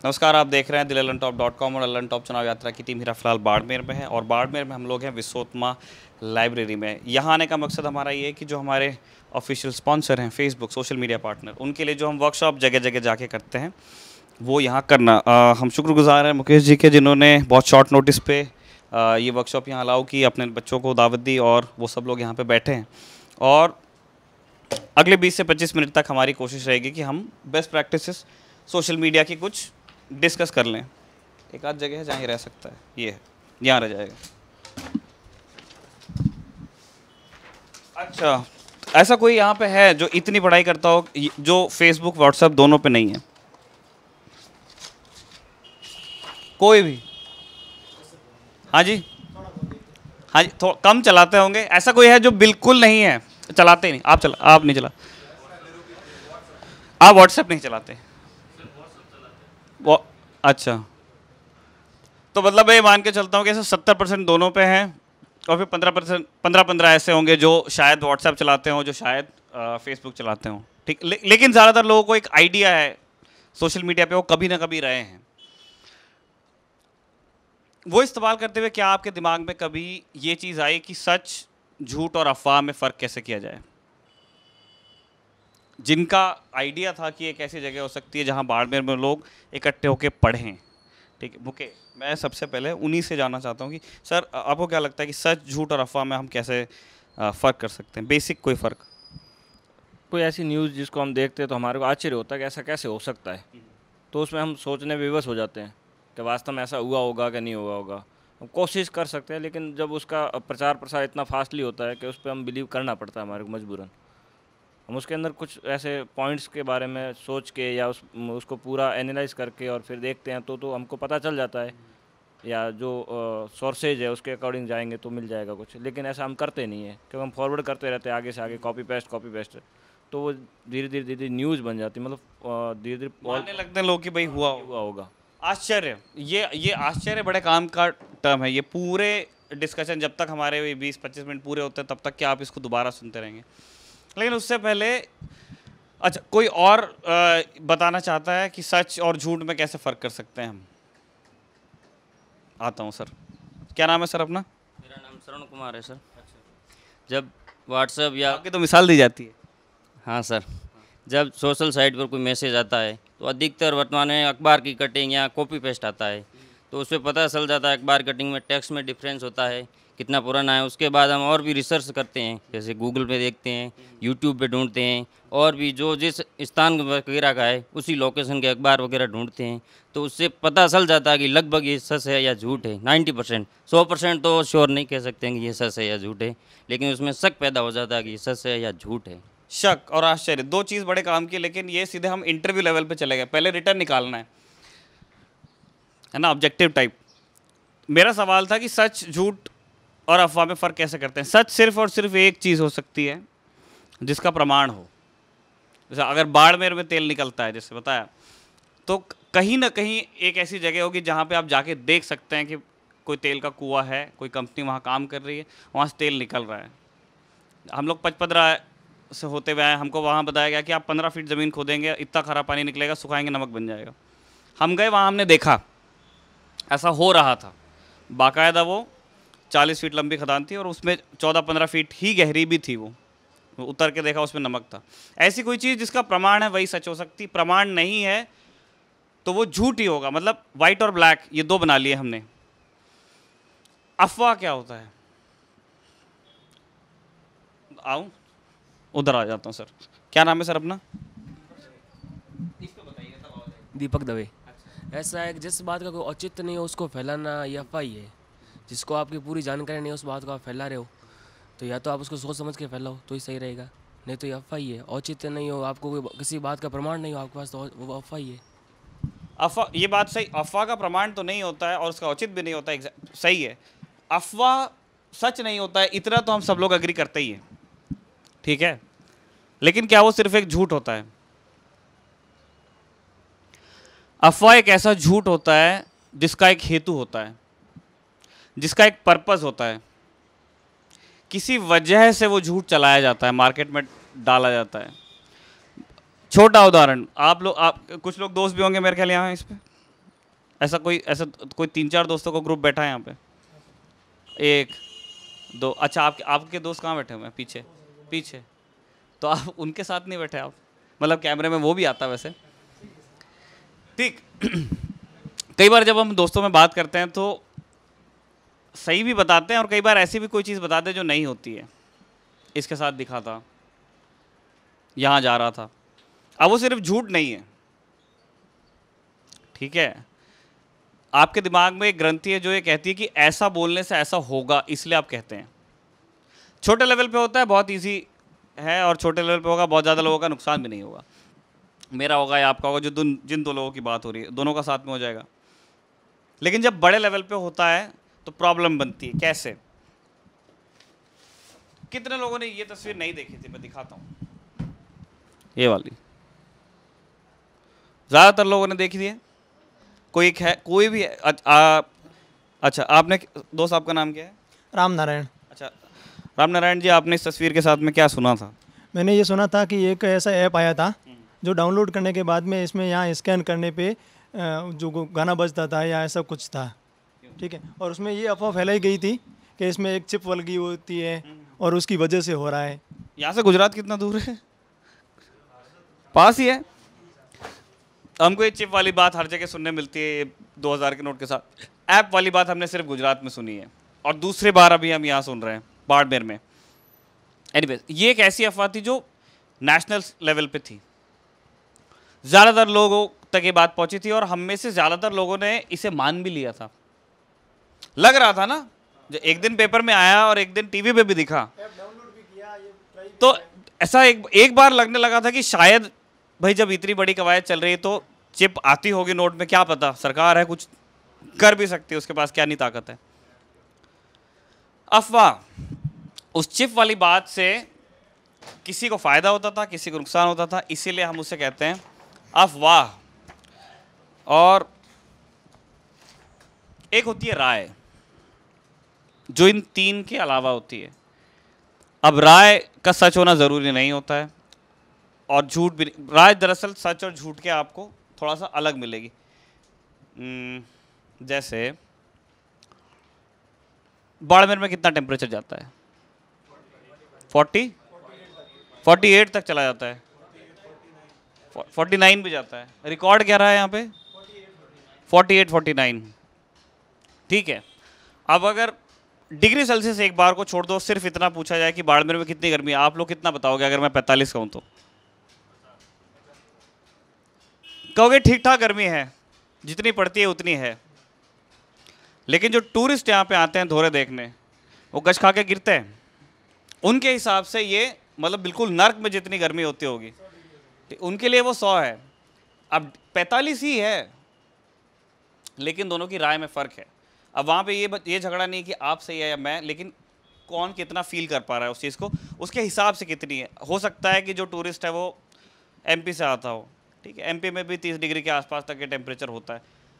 नमस्कार, आप देख रहे हैं lllantop.com और लल्लनटॉप चुनाव यात्रा की टीम हीरा फिलहाल बाड़मेर में है और बाड़मेर में हम लोग हैं विश्वोत्मा लाइब्रेरी में। यहाँ आने का मकसद हमारा ये है कि जो हमारे ऑफिशियल स्पॉन्सर हैं फेसबुक सोशल मीडिया पार्टनर, उनके लिए जो हम वर्कशॉप जगह जगह जाके करते हैं वो यहाँ करना। हम शुक्रगुजार हैं मुकेश जी के, जिन्होंने बहुत शॉर्ट नोटिस पे ये वर्कशॉप यहाँ अलाउ की, अपने बच्चों को दावत दी और वो सब लोग यहाँ पर बैठे हैं। और अगले 20 से 25 मिनट तक हमारी कोशिश रहेगी कि हम बेस्ट प्रैक्टिसेस सोशल मीडिया की कुछ डिस्कस कर लें। एक आध जगह है जहाँ ही रह सकता है, ये है, यहाँ रह जाएगा। अच्छा, ऐसा कोई यहाँ पे है जो इतनी पढ़ाई करता हो जो फेसबुक व्हाट्सएप दोनों पे नहीं है? कोई भी? हाँ जी, हाँ जी, थोड़ा कम चलाते होंगे। ऐसा कोई है जो बिल्कुल नहीं है, चलाते नहीं? आप नहीं चला, आप व्हाट्सएप नहीं चलाते? वो अच्छा, तो मतलब ये मान के चलता हूँ कि ऐसे 70% दोनों पे हैं और फिर 15% ऐसे होंगे जो शायद व्हाट्सएप चलाते हों, जो शायद फेसबुक चलाते हों। ठीक, लेकिन ज़्यादातर लोगों को एक आइडिया है सोशल मीडिया पे, वो कभी ना कभी रहे हैं। वो इस्तेमाल करते हुए क्या आपके दिमाग में कभी ये चीज़ आई कि सच, झूठ और अफवाह में फ़र्क कैसे किया जाए? जिनका आइडिया था कि एक ऐसी जगह हो सकती है जहां बाड़मेर में लोग इकट्ठे होकर पढ़ें। ठीक है मुके, मैं सबसे पहले उन्हीं से जानना चाहता हूं कि सर आपको क्या लगता है कि सच, झूठ और अफवाह में हम कैसे फ़र्क कर सकते हैं? बेसिक कोई फ़र्क? कोई ऐसी न्यूज़ जिसको हम देखते हैं तो हमारे को आश्चर्य होता है कि ऐसा कैसे हो सकता है, तो उसमें हम सोचने विवश हो जाते हैं कि वास्तव में ऐसा हुआ होगा कि नहीं हुआ होगा। हम कोशिश कर सकते हैं, लेकिन जब उसका प्रचार प्रसार इतना फास्टली होता है कि उस पर हम बिलीव करना पड़ता है हमारे को मजबूरन। हम उसके अंदर कुछ ऐसे पॉइंट्स के बारे में सोच के या उसको पूरा एनालाइज करके और फिर देखते हैं तो हमको पता चल जाता है, या जो सोर्सेज है उसके अकॉर्डिंग जाएंगे तो मिल जाएगा कुछ। लेकिन ऐसा हम करते नहीं है, क्योंकि हम फॉरवर्ड करते रहते हैं आगे से आगे, कॉपी पेस्ट, तो वो धीरे धीरे न्यूज़ बन जाती है। मतलब धीरे धीरे मानने लगते हैं लोग कि भाई हुआ होगा। आश्चर्य, ये आश्चर्य बड़े काम का टर्म है। ये पूरे डिस्कशन जब तक हमारे 20-25 मिनट पूरे होते हैं तब तक क्या आप इसको दोबारा सुनते रहेंगे। लेकिन उससे पहले अच्छा, कोई और बताना चाहता है कि सच और झूठ में कैसे फ़र्क कर सकते हैं हम? आता हूँ सर, क्या नाम है सर अपना? मेरा नाम श्रवण कुमार है सर। जब व्हाट्सएप या आपकी तो मिसाल दी जाती है। हाँ सर, जब सोशल साइट पर कोई मैसेज आता है तो अधिकतर वर्तमान में अखबार की कटिंग या कॉपी पेस्ट आता है, तो उससे पता चल जाता है अखबार कटिंग में टेक्स्ट में डिफरेंस होता है, कितना पुराना है। उसके बाद हम और भी रिसर्च करते हैं, जैसे गूगल पे देखते हैं, यूट्यूब पे ढूंढते हैं, और भी जो जिस स्थान वगैरह का है उसी लोकेशन के अखबार वगैरह ढूंढते हैं, तो उससे पता चल जाता है कि लगभग ये सच है या झूठ है। 90%, 100% तो श्योर नहीं कह सकते हैं कि ये सच है या झूठ है, लेकिन उसमें शक पैदा हो जाता है कि ये सच है या झूठ है। शक और आश्चर्य दो चीज़ बड़े काम की, लेकिन ये सीधे हम इंटरव्यू लेवल पे चले गए। पहले रिटर्न निकालना है ना, ऑब्जेक्टिव टाइप। मेरा सवाल था कि सच, झूठ और अफवाह में फ़र्क कैसे करते हैं? सच सिर्फ और सिर्फ एक चीज़ हो सकती है जिसका प्रमाण हो। जैसे अगर बाड़मेर में तेल निकलता है जैसे बताया, तो कहीं ना कहीं एक ऐसी जगह होगी जहाँ पे आप जाके देख सकते हैं कि कोई तेल का कुआं है, कोई कंपनी वहाँ काम कर रही है, वहाँ से तेल निकल रहा है। हम लोग पचपदरा से होते हुए आए, हमको वहाँ बताया गया कि आप 15 फीट ज़मीन खोदेंगे, इतना खरा पानी निकलेगा, सुखाएंगे नमक बन जाएगा। हम गए वहाँ, हमने देखा ऐसा हो रहा था। बाकायदा वो 40 फीट लंबी खदान थी और उसमें 14-15 फीट ही गहरी भी थी। वो उतर के देखा, उसमें नमक था। ऐसी कोई चीज़ जिसका प्रमाण है वही सच हो सकती, प्रमाण नहीं है तो वो झूठ ही होगा। मतलब वाइट और ब्लैक ये दो बना लिए हमने। अफवाह क्या होता है? आऊँ उधर आ जाता हूँ सर। क्या नाम है सर अपना? दीपक दवे। ऐसा है कि जिस बात का कोई औचित्य नहीं हो उसको फैलाना ये अफवाह ही है। जिसको आपकी पूरी जानकारी नहीं है उस बात को आप फैला रहे हो, तो या तो आप उसको सोच समझ के फैलाओ तो ही सही रहेगा, नहीं तो ये अफवाह ही है। औचित्य नहीं हो, आपको कोई किसी बात का प्रमाण नहीं हो आपके पास, तो वो अफवाह ही है। अफवाह, ये बात सही, अफवाह का प्रमाण तो नहीं होता है और उसका औचित्य भी नहीं होता है, सही है। अफवाह सच नहीं होता है, इतना तो हम सब लोग अग्री करते ही हैं, ठीक है। लेकिन क्या वो सिर्फ एक झूठ होता है? अफवाह एक ऐसा झूठ होता है जिसका एक हेतु होता है, जिसका एक पर्पस होता है। किसी वजह से वो झूठ चलाया जाता है, मार्केट में डाला जाता है। छोटा उदाहरण, आप कुछ लोग दोस्त भी होंगे मेरे ख्याल यहाँ इस पे, ऐसा कोई 3-4 दोस्तों का ग्रुप बैठा है यहाँ पे? 1 2। अच्छा, आपके दोस्त कहाँ बैठे हुए हैं? पीछे। तो आप उनके साथ नहीं बैठे आप? मतलब कैमरे में वो भी आता वैसे, ठीक। कई बार जब हम दोस्तों में बात करते हैं तो सही भी बताते हैं और कई बार ऐसी भी कोई चीज़ बताते हैं जो नहीं होती है। इसके साथ दिखा था, यहाँ जा रहा था। अब वो सिर्फ झूठ नहीं है, ठीक है। आपके दिमाग में एक ग्रंथि है जो ये कहती है कि ऐसा बोलने से ऐसा होगा, इसलिए आप कहते हैं। छोटे लेवल पे होता है, बहुत इजी है, और छोटे लेवल पे होगा, बहुत ज़्यादा लोगों का नुकसान भी नहीं होगा। मेरा होगा या आपका होगा, जो जिन 2 लोगों की बात हो रही है, दोनों का साथ में हो जाएगा। लेकिन जब बड़े लेवल पे होता है तो प्रॉब्लम बनती है। कैसे? कितने लोगों ने ये तस्वीर नहीं देखी थी? मैं दिखाता हूँ, ये वाली। ज़्यादातर लोगों ने देखी थी है? कोई एक है, कोई भी है? अच्छा, आपने, दोस्त आपका नाम क्या है? राम नारायण। अच्छा, राम नारायण जी, आपने इस तस्वीर के साथ में क्या सुना था? मैंने ये सुना था कि एक ऐसा ऐप आया था जो डाउनलोड करने के बाद में इसमें यहाँ स्कैन करने पे जो गाना बजता था या ऐसा कुछ था, ठीक है। और उसमें ये अफवाह फैलाई गई थी कि इसमें एक चिप लगी होती है और उसकी वजह से हो रहा है। यहाँ से गुजरात कितना दूर है? पास ही है। हमको ये चिप वाली बात हर जगह सुनने मिलती है 2000 के नोट के साथ। ऐप वाली बात हमने सिर्फ गुजरात में सुनी है और दूसरी बार अभी हम यहाँ सुन रहे हैं, बाड़मेर में। एनीवेज, ये एक ऐसी अफवाह थी जो नेशनल लेवल पे थी, ज़्यादातर लोगों तक ये बात पहुंची थी और हम में से ज़्यादातर लोगों ने इसे मान भी लिया था। लग रहा था ना, जो एक दिन पेपर में आया और एक दिन टीवी पे भी दिखा, तो ऐसा एक बार लगने लगा था कि शायद भाई जब इतनी बड़ी कवायद चल रही है तो चिप आती होगी नोट में, क्या पता, सरकार है, कुछ कर भी सकती है, उसके पास क्या नहीं ताकत है। अफवाह, उस चिप वाली बात से किसी को फायदा होता था, किसी को नुकसान होता था, इसीलिए हम उसे कहते हैं अफवाह। और एक होती है राय, जो इन 3 के अलावा होती है। अब राय का सच होना ज़रूरी नहीं होता है और झूठ भी नहीं। राय दरअसल सच और झूठ के आपको थोड़ा सा अलग मिलेगी। जैसे बाड़मेर में कितना टेम्परेचर जाता है? 48 तक चला जाता है, 49 भी जाता है। रिकॉर्ड क्या रहा है यहाँ पे? 48-49, ठीक है। अब अगर डिग्री सेल्सियस एक बार को छोड़ दो, सिर्फ इतना पूछा जाए कि बाड़मेर में कितनी गर्मी है, आप लोग कितना बताओगे? अगर मैं 45 कहूँ तो कहोगे ठीक ठाक गर्मी है, जितनी पड़ती है उतनी है। लेकिन जो टूरिस्ट यहाँ पे आते हैं धोरे देखने, वो गश खा के गिरते हैं। उनके हिसाब से ये मतलब बिल्कुल नर्क में जितनी गर्मी होती होगी, उनके लिए वो 100 है। अब 45 ही है, लेकिन दोनों की राय में फ़र्क है। अब वहाँ पे ये झगड़ा नहीं कि आप सही है या मैं, लेकिन कौन कितना फील कर पा रहा है उस चीज़ को, उसके हिसाब से कितनी है। हो सकता है कि जो टूरिस्ट है वो एमपी से आता हो, ठीक है, एमपी में भी 30 डिग्री के आसपास तक के टेम्परेचर होता है,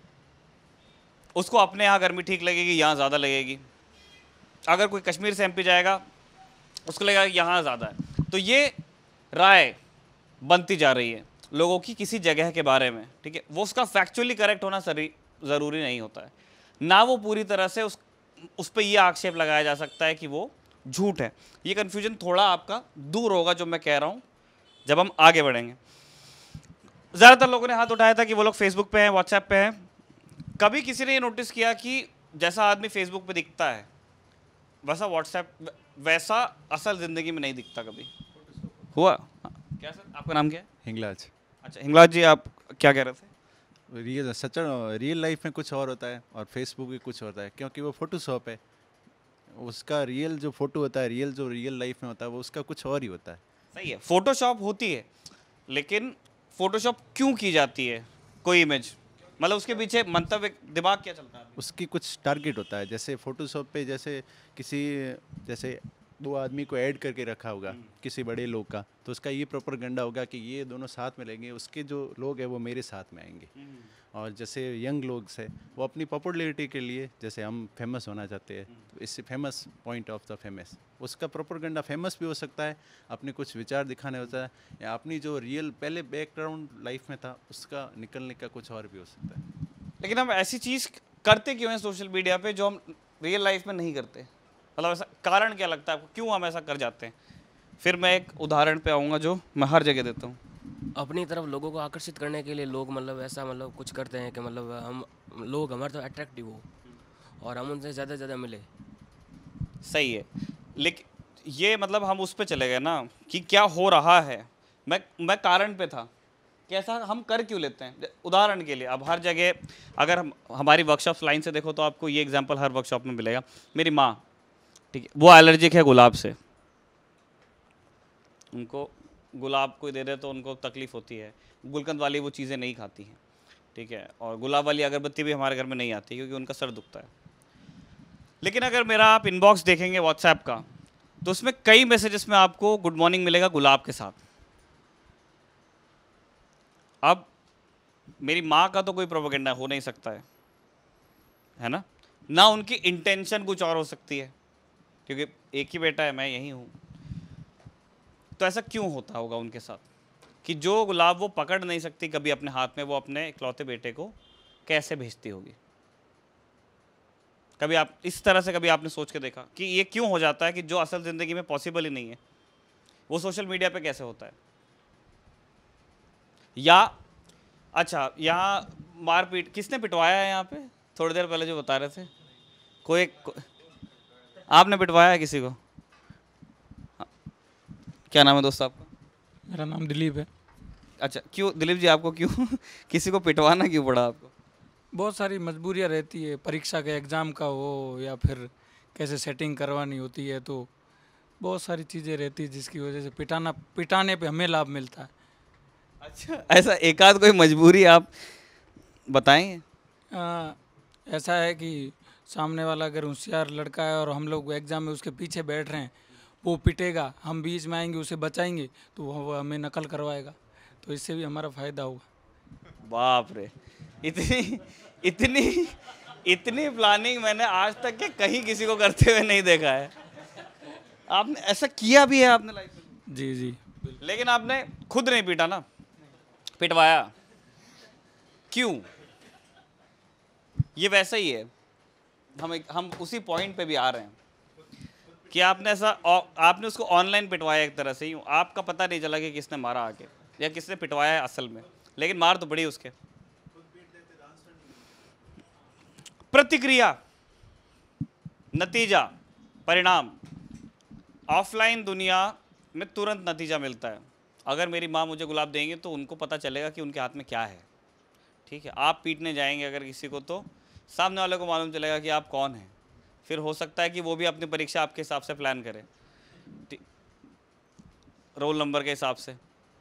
उसको अपने यहाँ गर्मी ठीक लगेगी, यहाँ ज़्यादा लगेगी। अगर कोई कश्मीर से एमपी जाएगा, उसको लगेगा कि यहाँ ज़्यादा है। तो ये राय बनती जा रही है लोगों की किसी जगह के बारे में, ठीक है। वो उसका फैक्चुअली करेक्ट होना ज़रूरी नहीं होता है, ना वो पूरी तरह से उस पर यह आक्षेप लगाया जा सकता है कि वो झूठ है। ये कन्फ्यूजन थोड़ा आपका दूर होगा जो मैं कह रहा हूँ जब हम आगे बढ़ेंगे। ज़्यादातर लोगों ने हाथ उठाया था कि वो लोग फेसबुक पे हैं, व्हाट्सएप पे हैं। कभी किसी ने ये नोटिस किया कि जैसा आदमी फेसबुक पे दिखता है वैसा वैसा असल ज़िंदगी में नहीं दिखता? कभी हुआ? क्या सर, आपका नाम क्या है? हिंगलाज। अच्छा हिंगलाज जी, आप क्या कह रहे थे? रियल लाइफ में कुछ और होता है और फेसबुक भी कुछ होता है, क्योंकि वो फोटोशॉप है। उसका रियल जो फोटो होता है, रियल लाइफ में होता है, वो उसका कुछ और ही होता है। सही है, फोटोशॉप होती है, लेकिन फोटोशॉप क्यों की जाती है? कोई इमेज, मतलब उसके पीछे मंतव्य, दिमाग क्या चलता है? उसकी कुछ टारगेट होता है। जैसे फोटोशॉप पे जैसे 2 आदमी को ऐड करके रखा होगा किसी बड़े लोग का, तो उसका ये प्रोपेगेंडा होगा कि ये दोनों साथ में रहेंगे, उसके जो लोग हैं वो मेरे साथ में आएंगे। और जैसे यंग लोग से वो अपनी पॉपुलैरिटी के लिए, जैसे हम फेमस होना चाहते हैं, तो इससे famous point of the famous, उसका प्रोपेगेंडा फेमस भी हो सकता है, अपने कुछ विचार दिखाने होता है, या अपनी जो रियल पहले बैकग्राउंड लाइफ में था उसका निकलने का कुछ और भी हो सकता है। लेकिन हम ऐसी चीज़ करते क्यों हैं सोशल मीडिया पे जो हम रियल लाइफ में नहीं करते? मतलब ऐसा कारण क्या लगता है आपको, क्यों हम ऐसा कर जाते हैं? फिर मैं एक उदाहरण पे आऊँगा जो मैं हर जगह देता हूँ। अपनी तरफ लोगों को आकर्षित करने के लिए लोग मतलब ऐसा मतलब कुछ करते हैं कि मतलब हम लोग हमारे तो अट्रैक्टिव हो और हम उनसे ज़्यादा से ज़्यादा मिले। सही है, लेकिन ये मतलब हम उस पे चले गए ना कि क्या हो रहा है। मैं कारण पे था कि ऐसा हम कर क्यों लेते हैं। उदाहरण के लिए अब हर जगह अगर हम हमारी वर्कशॉप लाइन से देखो तो आपको ये एग्जांपल हर वर्कशॉप में मिलेगा। मेरी माँ, ठीक है, वो एलर्जिक है गुलाब से, उनको गुलाब कोई दे दे तो उनको तकलीफ़ होती है। गुलकंद वाली वो चीज़ें नहीं खाती हैं, ठीक है, और गुलाब वाली अगरबत्ती भी हमारे घर में नहीं आती क्योंकि उनका सर दुखता है। लेकिन अगर मेरा आप इनबॉक्स देखेंगे व्हाट्सएप का तो उसमें कई मैसेजेस में आपको गुड मॉर्निंग मिलेगा गुलाब के साथ। अब मेरी माँ का तो कोई प्रोपेगेंडा हो नहीं सकता है ना उनकी इंटेंशन कुछ और हो सकती है क्योंकि एक ही बेटा है, मैं यही हूँ। तो ऐसा क्यों होता होगा उनके साथ कि जो गुलाब वो पकड़ नहीं सकती कभी अपने हाथ में, वो अपने इकलौते बेटे को कैसे भेजती होगी? कभी आप इस तरह से कभी आपने सोच के देखा कि ये क्यों हो जाता है कि जो असल ज़िंदगी में पॉसिबल ही नहीं है वो सोशल मीडिया पे कैसे होता है? या अच्छा, यहाँ मारपीट किसने पिटवाया है? यहाँ पे थोड़ी देर पहले जो बता रहे थे, आपने पिटवाया है किसी को? हाँ। क्या नाम है दोस्त आपका? मेरा नाम दिलीप है। अच्छा, क्यों दिलीप जी, आपको क्यों किसी को पिटवाना क्यों पड़ा आपको? बहुत सारी मजबूरियाँ रहती है, परीक्षा के एग्ज़ाम का हो या फिर कैसे सेटिंग करवानी होती है, तो बहुत सारी चीज़ें रहती है जिसकी वजह से पिटाने पे हमें लाभ मिलता है। अच्छा, ऐसा एक आध कोई मजबूरी आप बताएंगे? ऐसा है कि सामने वाला अगर होशियार लड़का है और हम लोग एग्ज़ाम में उसके पीछे बैठ रहे हैं, वो पिटेगा, हम बीच में आएंगे उसे बचाएंगे तो वो हमें नकल करवाएगा, तो इससे भी हमारा फ़ायदा होगा। बाप रे, इतनी इतनी इतनी प्लानिंग मैंने आज तक के कहीं किसी को करते हुए नहीं देखा है। आपने ऐसा किया भी है आपने लाइफ में? जी जी। लेकिन आपने खुद नहीं पीटा ना, पिटवाया क्यों? ये वैसा ही है, हम उसी पॉइंट पे भी आ रहे हैं कि आपने उसको ऑनलाइन पिटवाया एक तरह से। यूँ आपका पता नहीं चला कि किसने मारा आके या किसने पिटवाया है असल में, लेकिन मार तो पड़ी उसके। प्रतिक्रिया, नतीजा, परिणाम ऑफलाइन दुनिया में तुरंत नतीजा मिलता है। अगर मेरी माँ मुझे गुलाब देंगे तो उनको पता चलेगा कि उनके हाथ में क्या है, ठीक है। आप पीटने जाएंगे अगर किसी को तो सामने वाले को मालूम चलेगा कि आप कौन हैं। फिर हो सकता है कि वो भी अपनी परीक्षा आपके हिसाब से प्लान करे, रोल नंबर के हिसाब से,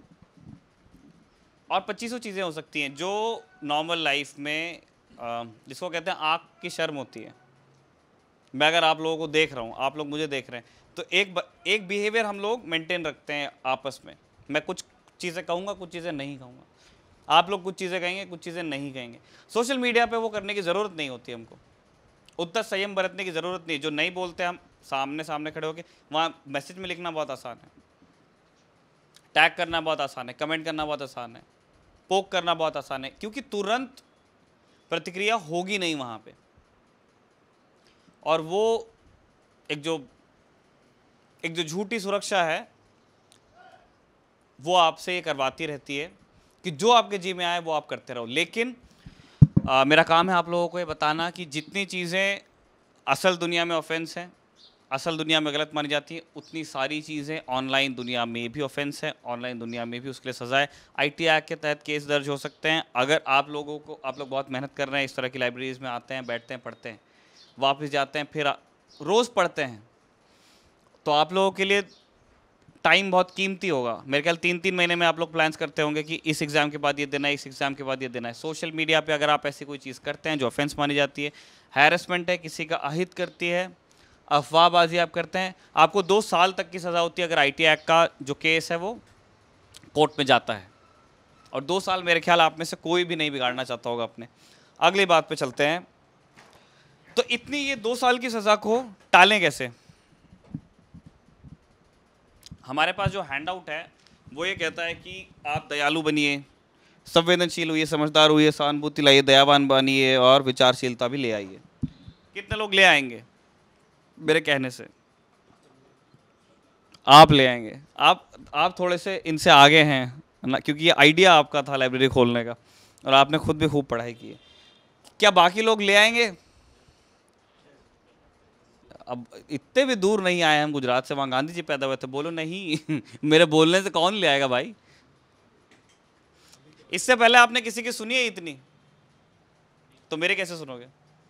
और 2500 चीज़ें हो सकती हैं जो नॉर्मल लाइफ में जिसको कहते हैं आँख की शर्म होती है। मैं अगर आप लोगों को देख रहा हूँ, आप लोग मुझे देख रहे हैं, तो एक बिहेवियर हम लोग मेंटेन रखते हैं आपस में। मैं कुछ चीज़ें कहूँगा, कुछ चीज़ें नहीं कहूँगा, आप लोग कुछ चीज़ें कहेंगे, कुछ चीज़ें नहीं कहेंगे। सोशल मीडिया पे वो करने की ज़रूरत नहीं होती हमको, उतना संयम बरतने की ज़रूरत नहीं। जो नहीं बोलते हम सामने खड़े होकर, वहाँ मैसेज में लिखना बहुत आसान है, टैग करना बहुत आसान है, कमेंट करना बहुत आसान है, पोक करना बहुत आसान है, क्योंकि तुरंत प्रतिक्रिया होगी नहीं वहाँ पे। और वो एक जो झूठी सुरक्षा है वो आपसे ये करवाती रहती है कि जो आपके जी में आए वो आप करते रहो। लेकिन मेरा काम है आप लोगों को ये बताना कि जितनी चीज़ें असल दुनिया में ऑफेंस हैं, असल दुनिया में गलत मानी जाती है, उतनी सारी चीज़ें ऑनलाइन दुनिया में भी ऑफेंस है, ऑनलाइन दुनिया में भी उसके लिए सज़ा है। IT एक्ट के तहत केस दर्ज हो सकते हैं। अगर आप लोग बहुत मेहनत कर रहे हैं, इस तरह की लाइब्रेरीज़ में आते हैं, बैठते हैं, पढ़ते हैं, वापस जाते हैं, फिर रोज़ पढ़ते हैं, तो आप लोगों के लिए टाइम बहुत कीमती होगा। मेरे ख्याल 3-3 महीने में आप लोग प्लान्स करते होंगे कि इस एग्ज़ाम के बाद ये देना है, इस एग्ज़ाम के बाद ये देना है। सोशल मीडिया पे अगर आप ऐसी कोई चीज़ करते हैं जो ऑफेंस मानी जाती है, हैरेसमेंट है, किसी का अहित करती है, अफवाहबाजी आप करते हैं, आपको 2 साल तक की सज़ा होती है अगर IT एक्ट का जो केस है वो कोर्ट में जाता है। और 2 साल मेरे ख्याल आप में से कोई भी नहीं बिगाड़ना चाहता होगा अपने। अगली बात पे चलते हैं। तो इतनी ये 2 साल की सज़ा को टालें कैसे? हमारे पास जो हैंड आउट है वो ये कहता है कि आप दयालु बनिए, संवेदनशील हुई, समझदार हुई, सहानुभूति लाइए, दयावान बनिए और विचारशीलता भी ले आइए। कितने लोग ले आएंगे मेरे कहने से? आप ले आएंगे। आप थोड़े से इनसे आगे हैं ना, क्योंकि ये आइडिया आपका था लाइब्रेरी खोलने का और आपने खुद भी खूब पढ़ाई की है। क्या बाकी लोग ले आएंगे? अब इतने भी दूर नहीं आए हम गुजरात से, वहाँ गांधी जी पैदा हुए थे। बोलो नहीं मेरे बोलने से कौन ले आएगा भाई? इससे पहले आपने किसी की सुनी है इतनी, तो मेरे कैसे सुनोगे?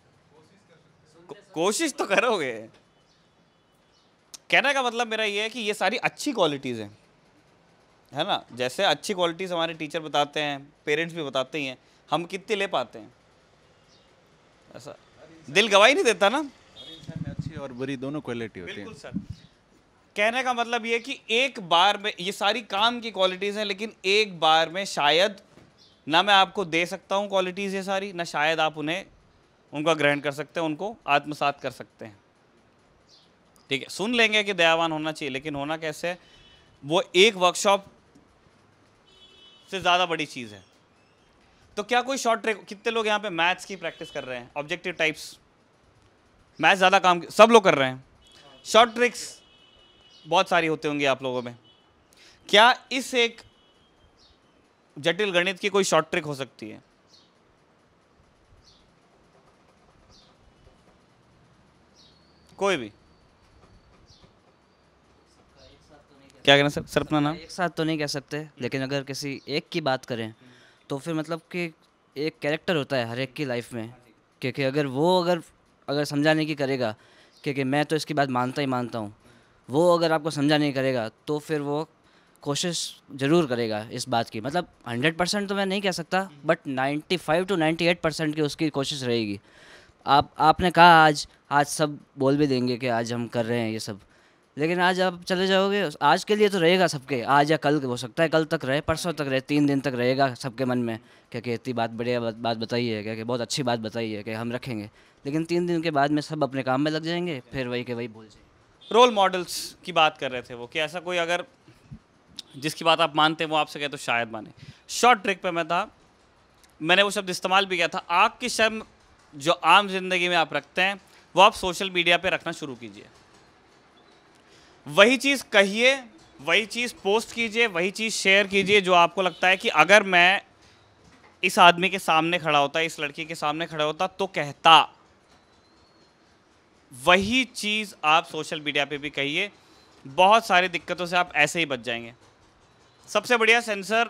कोशिश तो करोगे। कहने का मतलब मेरा ये है कि ये सारी अच्छी क्वालिटीज़ हैं, है ना। जैसे अच्छी क्वालिटीज़ हमारे टीचर बताते हैं, पेरेंट्स भी बताते ही हैं, हम कितने ले पाते हैं? ऐसा दिल गवाही नहीं देता ना। हर इंसान में अच्छी और बुरी दोनों क्वालिटी होती है। बिल्कुल सर। कहने का मतलब ये कि एक बार में ये सारी काम की क्वालिटीज़ हैं, लेकिन एक बार में शायद ना मैं आपको दे सकता हूँ क्वालिटीज़ ये सारी, ना शायद आप उन्हें उनका ग्रहण कर सकते हैं, उनको आत्मसात कर सकते हैं। ठीक है, सुन लेंगे कि दयावान होना चाहिए, लेकिन होना कैसे है? वो एक वर्कशॉप से ज़्यादा बड़ी चीज़ है। तो क्या कोई शॉर्ट ट्रिक? कितने लोग यहाँ पे मैथ्स की प्रैक्टिस कर रहे हैं? ऑब्जेक्टिव टाइप्स मैथ्स ज़्यादा काम सब लोग कर रहे हैं। शॉर्ट ट्रिक्स बहुत सारी होती होंगी आप लोगों में। क्या इस एक जटिल गणित की कोई शॉर्ट ट्रिक हो सकती है? कोई भी? क्या कहना सर? अपना नाम? एक साथ तो नहीं कह सकते, लेकिन अगर किसी एक की बात करें तो फिर मतलब कि एक कैरेक्टर होता है हर एक की लाइफ में, क्योंकि अगर समझाने की करेगा, क्योंकि मैं तो इसकी बात मानता ही मानता हूँ, वो अगर आपको समझा नहीं करेगा तो फिर वो कोशिश ज़रूर करेगा इस बात की। मतलब 100% तो मैं नहीं कह सकता, बट 95 to 98% की उसकी कोशिश रहेगी। आपने कहा आज सब बोल भी देंगे कि आज हम कर रहे हैं ये सब, लेकिन आज आप चले जाओगे, आज के लिए तो रहेगा सबके, आज या कल हो सकता है, कल तक रहे, परसों तक रहे, 3 दिन तक रहेगा सबके मन में कि इतनी बात बढ़िया बात बताई है, क्या बहुत अच्छी बात बताई है कि हम रखेंगे, लेकिन 3 दिन के बाद में सब अपने काम में लग जाएंगे, फिर वही के वही भूल जाएंगे। रोल मॉडल्स की बात कर रहे थे वो, कि ऐसा कोई अगर जिसकी बात आप मानते हैं वो आपसे कहे तो शायद माने। शॉर्ट ट्रिक पे मैं था, मैंने वो शब्द इस्तेमाल भी किया था। आग की शर्म जो आम जिंदगी में आप रखते हैं वो आप सोशल मीडिया पे रखना शुरू कीजिए। वही चीज़ कहिए, वही चीज़ पोस्ट कीजिए, वही चीज़ शेयर कीजिए जो आपको लगता है कि अगर मैं इस आदमी के सामने खड़ा होता, इस लड़की के सामने खड़ा होता तो कहता। वही चीज़ आप सोशल मीडिया पे भी कहिए। बहुत सारी दिक्कतों से आप ऐसे ही बच जाएंगे। सबसे बढ़िया सेंसर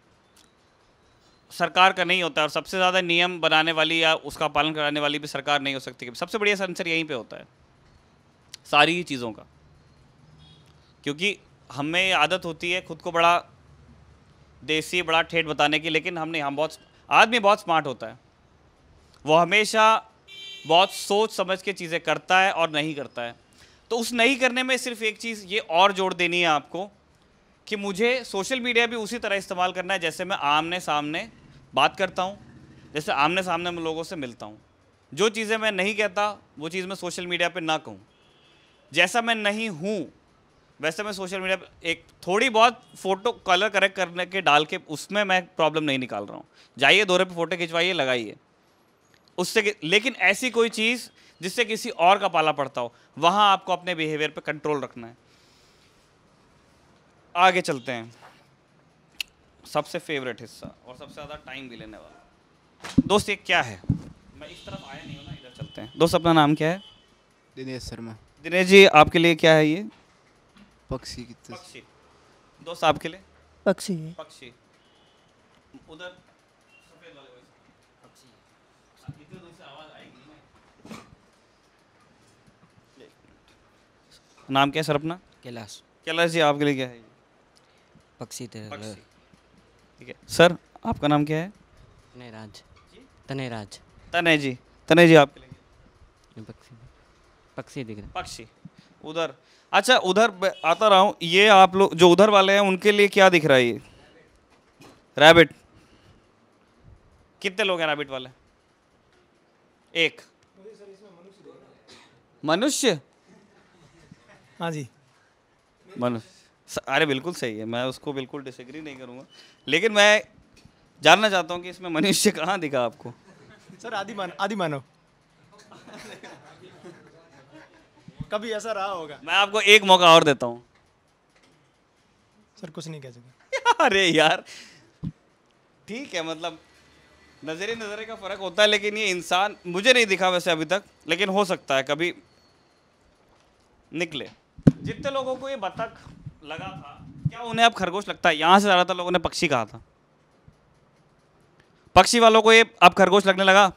सरकार का नहीं होता, और सबसे ज़्यादा नियम बनाने वाली या उसका पालन कराने वाली भी सरकार नहीं हो सकती। सबसे बढ़िया सेंसर यहीं पे होता है सारी चीज़ों का, क्योंकि हमें आदत होती है खुद को बड़ा देसी, बड़ा ठेठ बताने की, लेकिन हम बहुत आदमी बहुत स्मार्ट होता है, वो हमेशा बहुत सोच समझ के चीज़ें करता है और नहीं करता है। तो उस नहीं करने में सिर्फ एक चीज़ ये और जोड़ देनी है आपको कि मुझे सोशल मीडिया भी उसी तरह इस्तेमाल करना है जैसे मैं आमने सामने बात करता हूँ, जैसे आमने सामने मैं लोगों से मिलता हूँ। जो चीज़ें मैं नहीं कहता वो चीज़ मैं सोशल मीडिया पे ना कहूँ। जैसा मैं नहीं हूँ वैसे मैं सोशल मीडिया पे एक थोड़ी बहुत फ़ोटो कलर करेक्ट करने के डाल के उसमें मैं प्रॉब्लम नहीं निकाल रहा हूँ। जाइए दौरे पे फ़ोटो खिंचवाइए, लगाइए उससे, लेकिन ऐसी कोई चीज़ जिससे किसी और का पाला पड़ता हो, वहाँ आपको अपने बिहेवियर पे कंट्रोल रखना है। आगे चलते हैं, सबसे फेवरेट हिस्सा और सबसे ज़्यादा टाइम भी लेने वाला। दोस्त ये क्या है? मैं इस तरफ आया नहीं हूँ ना, इधर चलते हैं। दोस्त अपना नाम क्या है? दिनेश शर्मा। दिनेश जी आपके लिए क्या है ये? पक्षी की पक्षी। दोस्त आपके लिए? पक्षी। पक्षी। उधर सफेद वाले पक्षी। इतने दूर से आवाज आएगी ना। नाम क्या है सर अपना? कैलाश। कैलाश जी आपके लिए क्या है? पक्षी पक्षी। ठीक है सर, आपका नाम क्या है? तनयराज। तनयराज। तनय जी। तनय जी आपके लिए? पक्षी। पक्षी दिख रहा है। पक्षी उधर। अच्छा उधर आता रहा हूँ। ये आप लोग जो उधर वाले हैं उनके लिए क्या दिख रहा है? ये रैबिट। कितने लोग हैं रैबिट वाले? एक। मनुष्य। हाँ जी, मनुष्य। अरे बिल्कुल सही है, मैं उसको बिल्कुल डिसएग्री नहीं करूँगा, लेकिन मैं जानना चाहता हूँ कि इसमें मनुष्य कहाँ दिखा आपको? सर आदि मानव कभी ऐसा रहा होगा? मैं आपको एक मौका और देता हूँ। सर कुछ नहीं कह सकते। अरे यार ठीक है, मतलब नजरे का फर्क होता है, लेकिन ये इंसान मुझे नहीं दिखा वैसे अभी तक, लेकिन हो सकता है कभी निकले। जितने लोगों को ये बतख लगा था, क्या उन्हें अब खरगोश लगता है? यहाँ से ज़्यादातर लोगों ने पक्षी कहा था। पक्षी वालों को ये अब खरगोश लगने लगा?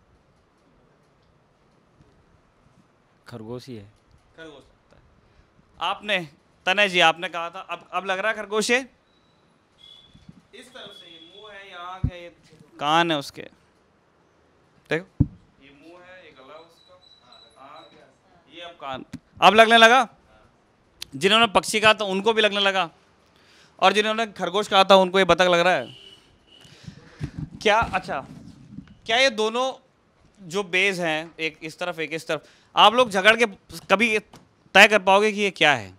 खरगोश ही है। खरगोश लगता है। आपने तनय जी आपने कहा था, अब लग रहा है खरगोश है? इस तरफ से ये मुंह है, ये आँख है, ये कान है उसके, देखो ये मुंह है, ये गला उसका, आँख, ये अब कान, अब लगने लगा। जिन्होंने पक्षी कहा था उनको भी लगने लगा, और जिन्होंने खरगोश कहा था उनको ये बतख लग रहा है क्या? अच्छा, क्या ये दोनों जो बेस हैं, एक इस तरफ एक इस तरफ, आप लोग झगड़ के कभी तय कर पाओगे कि ये क्या है?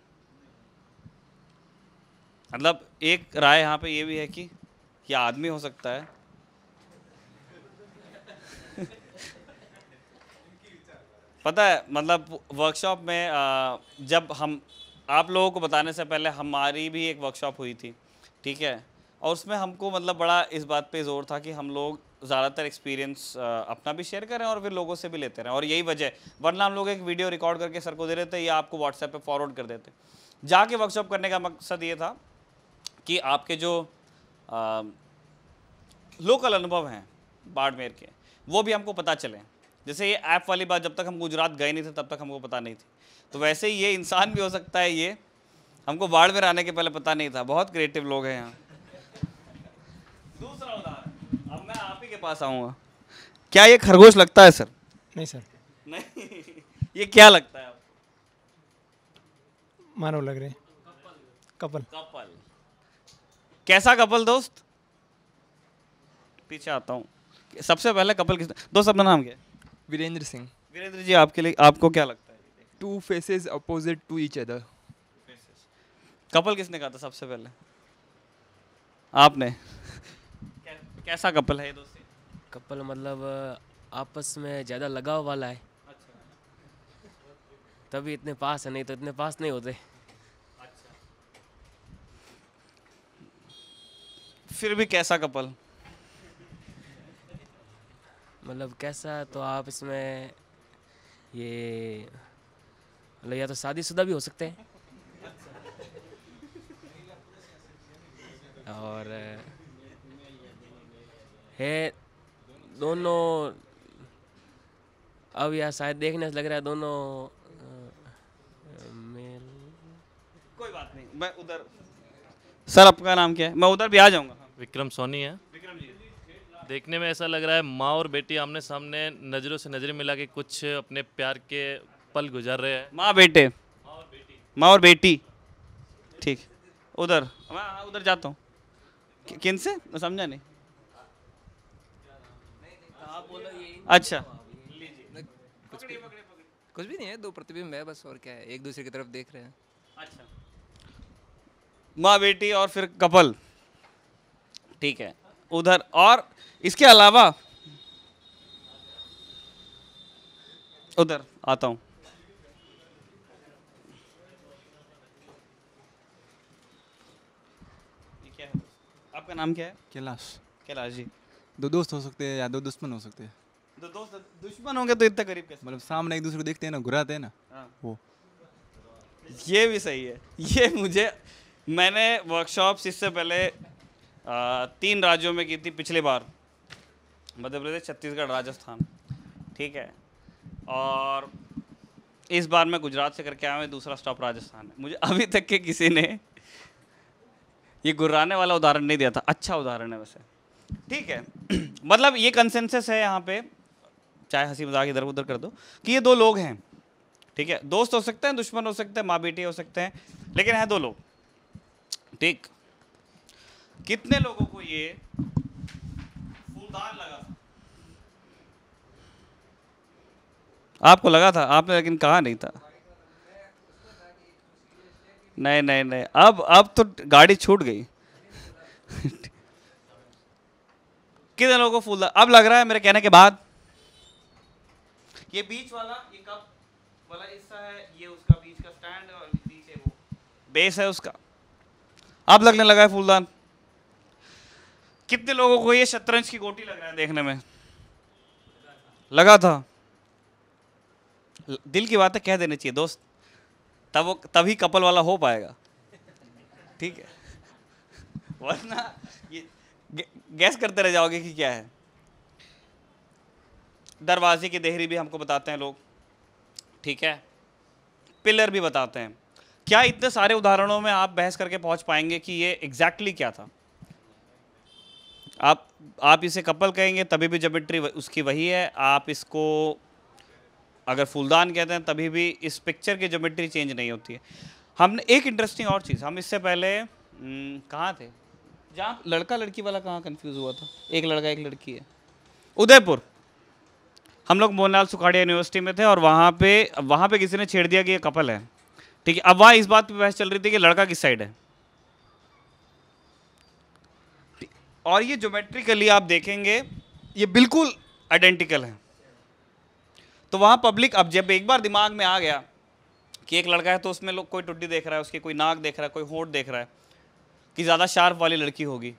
मतलब एक राय यहाँ पे ये भी है कि ये आदमी हो सकता है, पता है मतलब वर्कशॉप में जब हम आप लोगों को बताने से पहले हमारी भी एक वर्कशॉप हुई थी, ठीक है, और उसमें हमको मतलब बड़ा इस बात पे जोर था कि हम लोग ज़्यादातर एक्सपीरियंस अपना भी शेयर करें और फिर लोगों से भी लेते रहें, और यही वजह है, वरना हम लोग एक वीडियो रिकॉर्ड करके सर को दे देते या आपको व्हाट्सएप पे फॉरवर्ड कर देते। जाके वर्कशॉप करने का मकसद ये था कि आपके जो लोकल अनुभव हैं बाड़मेर के, वो भी हमको पता चले। जैसे ये ऐप वाली बात, जब तक हम गुजरात गए नहीं थे तब तक हमको पता नहीं थी, तो वैसे ही ये इंसान भी हो सकता है, ये हमको बाड़मेर आने के पहले पता नहीं था। बहुत क्रिएटिव लोग हैं यहाँ। दूसरा उदाहरण, अब मैं आप ही के पास आऊँगा, क्या ये खरगोश लगता है सर? नहीं सर। नहीं ये क्या लगता है आपको? मानव लग रहे हैं। कपल। कपल। कैसा कपल दोस्त? पीछे आता हूँ। सबसे पहले कपल किस दोस्त, अपना नाम क्या है? वीरेंद्र सिंह। वीरेंद्र जी, आपके लिए आपको क्या लगता है? Two faces opposite to each other. Couple किसने कहा था सबसे पहले? आपने। कैसा कपल है ये दोस्त? कपल मतलब आपस में ज़्यादा लगाव वाला है। अच्छा। तभी इतने पास है, नहीं तो इतने पास नहीं होते। अच्छा। फिर भी कैसा कपल? मतलब कैसा, तो आप इसमें ये मतलब या तो शादीशुदा भी हो सकते हैं, और है दोनों। अब यार शायद देखने से लग रहा है दोनों मेल। कोई बात नहीं, मैं उधर। सर आपका नाम क्या है? मैं उधर भी आ जाऊंगा। विक्रम सोनी है। विक्रम जी, देखने में ऐसा लग रहा है माँ और बेटी आमने सामने नज़रों से नज़रें मिला के कुछ अपने प्यार के पल गुजार रहे हैं। माँ बेटे, माँ और बेटी, ठीक। उधर मैं उधर जाता हूँ। किन से? मैं समझा नहीं। अच्छा, कुछ भी नहीं है, दो प्रतिबिंब है बस, और क्या है, एक दूसरे की तरफ देख रहे हैं। अच्छा, माँ बेटी और फिर कपल, ठीक है। उधर और इसके अलावा उधर आता हूँ। ये क्या है? आपका नाम क्या है? कैलाश। कैलाश जी। दो दोस्त हो सकते हैं या दो दुश्मन हो सकते हैं। दो दोस्त दुश्मन होंगे तो इतना करीब कैसे? मतलब सामने एक दूसरे को देखते हैं ना, घुराते हैं ना, हाँ। वो। ये भी सही है। ये मुझे, मैंने वर्कशॉप्स इससे पहले 3 राज्यों में की थी पिछली बार, मध्य प्रदेश, छत्तीसगढ़, राजस्थान, ठीक है, और इस बार मैं गुजरात से करके आया हूँ, दूसरा स्टॉप राजस्थान है। मुझे अभी तक के किसी ने ये गुर्राने वाला उदाहरण नहीं दिया था। अच्छा उदाहरण है वैसे, ठीक है। मतलब ये कंसेंसस है यहाँ पे, चाहे हंसी मजाक इधर उधर कर दो, कि ये दो लोग हैं, ठीक है। दोस्त हो सकते हैं, दुश्मन हो सकते हैं, माँ बेटी हो सकते हैं, लेकिन हैं दो लोग, ठीक। कितने लोगों को ये फूलदान लगा? आपको लगा था, आपने लेकिन कहा नहीं था। नहीं नहीं नहीं, अब तो गाड़ी छूट गई। कितने लोगों को फूलदान अब लग रहा है मेरे कहने के बाद? ये बीच वाला, ये कप वाला हिस्सा है, ये उसका बीच का स्टैंड है और बीच है वो बेस है उसका, अब लगने लगा है फूलदान। कितने लोगों को ये शतरंज की गोटी लग रहा है देखने में? लगा था। दिल की बातें कह देनी चाहिए दोस्त, तभी कपल वाला हो पाएगा, ठीक है? वरना ये गैस करते रह जाओगे कि क्या है। दरवाजे की देहरी भी हमको बताते हैं लोग, ठीक है? पिलर भी बताते हैं। क्या इतने सारे उदाहरणों में आप बहस करके पहुंच पाएंगे कि ये एग्जैक्टली क्या था? आप इसे कपल कहेंगे तभी भी ज्योमेट्री उसकी वही है, आप इसको अगर फूलदान कहते हैं तभी भी इस पिक्चर की ज्योमेट्री चेंज नहीं होती है। हमने एक इंटरेस्टिंग और चीज़, हम इससे पहले कहाँ थे जहाँ लड़का लड़की वाला कहाँ कंफ्यूज हुआ था, एक लड़का एक लड़की है, उदयपुर। हम लोग मोहनलाल सुखाड़िया यूनिवर्सिटी में थे और वहाँ पे किसी ने छेड़ दिया कि ये कपल है, ठीक है? अब वहाँ इस बात पे बहस चल रही थी कि लड़का किस साइड है, और ये ज्योमेट्रिकली आप देखेंगे ये बिल्कुल आइडेंटिकल है। तो वहाँ पब्लिक, अब जब एक बार दिमाग में आ गया कि एक लड़का है तो उसमें लोग कोई टुड्डी देख रहा है, उसकी कोई नाक देख रहा है, कोई होंठ देख रहा है कि ज़्यादा शार्प वाली लड़की होगी।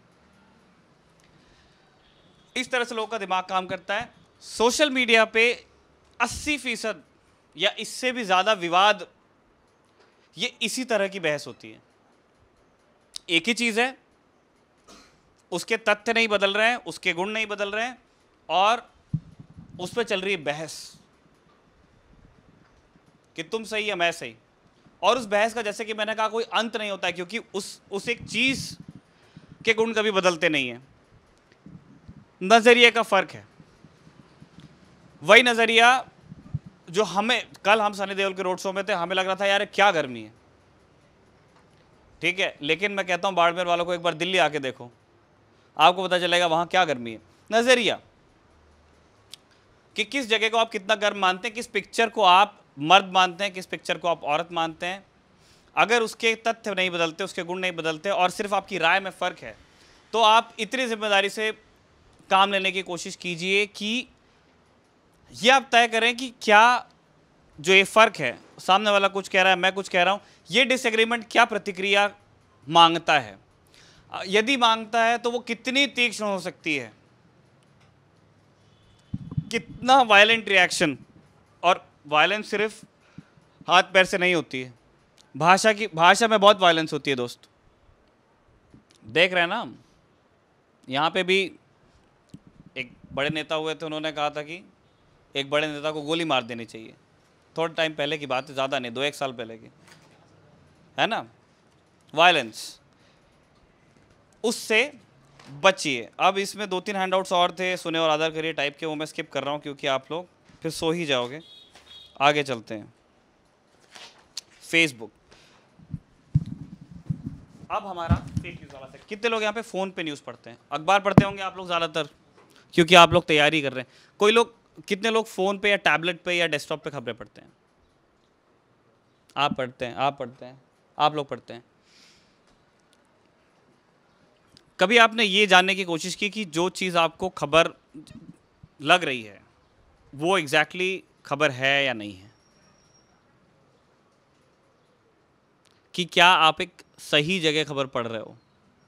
इस तरह से लोगों का दिमाग काम करता है। सोशल मीडिया पे 80% या इससे भी ज़्यादा विवाद ये इसी तरह की बहस होती है। एक ही चीज़ है, उसके तथ्य नहीं बदल रहे हैं, उसके गुण नहीं बदल रहे हैं, और उस पर चल रही है बहस कि तुम सही या मैं सही। और उस बहस का, जैसे कि मैंने कहा, कोई अंत नहीं होता है, क्योंकि उस एक चीज़ के गुण कभी बदलते नहीं हैं। नज़रिए का फ़र्क है। वही नज़रिया जो हमें, कल हम सनी देओल के रोड शो में थे, हमें लग रहा था यार क्या गर्मी है, ठीक है? लेकिन मैं कहता हूँ बाड़मेर वालों को एक बार दिल्ली आके देखो, आपको पता चलेगा वहाँ क्या गर्मी है। नज़रिया कि किस जगह को आप कितना गर्म मानते हैं, किस पिक्चर को आप मर्द मानते हैं, किस पिक्चर को आप औरत मानते हैं। अगर उसके तथ्य नहीं बदलते, उसके गुण नहीं बदलते, और सिर्फ आपकी राय में फ़र्क है, तो आप इतनी जिम्मेदारी से काम लेने की कोशिश कीजिए कि ये आप तय करें कि क्या जो ये फ़र्क है, सामने वाला कुछ कह रहा है, मैं कुछ कह रहा हूँ, ये डिसएग्रीमेंट क्या प्रतिक्रिया मांगता है। यदि मांगता है तो वो कितनी तीक्ष्ण हो सकती है, कितना वायलेंट रिएक्शन। और वायलेंस सिर्फ हाथ पैर से नहीं होती है, भाषा में बहुत वायलेंस होती है दोस्त। देख रहे हैं ना हम, यहाँ पे भी एक बड़े नेता हुए थे, उन्होंने कहा था कि एक बड़े नेता को गोली मार देनी चाहिए। थोड़ा टाइम पहले की बात है, ज़्यादा नहीं, 2-1 साल पहले की, है ना? वायलेंस, उससे बचिए। अब इसमें 2-3 हैंडआउट्स और थे, सुने और आदर करिए टाइप के, वो मैं स्किप कर रहा हूँ क्योंकि आप लोग फिर सो ही जाओगे। आगे चलते हैं। फेसबुक, अब हमारा फेक न्यूज़ वाला सेक्शन। कितने लोग यहाँ पे फ़ोन पे न्यूज़ पढ़ते हैं? अखबार पढ़ते होंगे आप लोग ज़्यादातर, क्योंकि आप लोग तैयारी कर रहे हैं। कितने लोग फ़ोन पे या टैबलेट पे या डेस्कटॉप पे खबरें पढ़ते हैं? आप पढ़ते हैं, आप लोग पढ़ते हैं। कभी आपने ये जानने की कोशिश की कि जो चीज़ आपको खबर लग रही है वो एग्जैक्टली खबर है या नहीं है? कि क्या आप एक सही जगह खबर पढ़ रहे हो?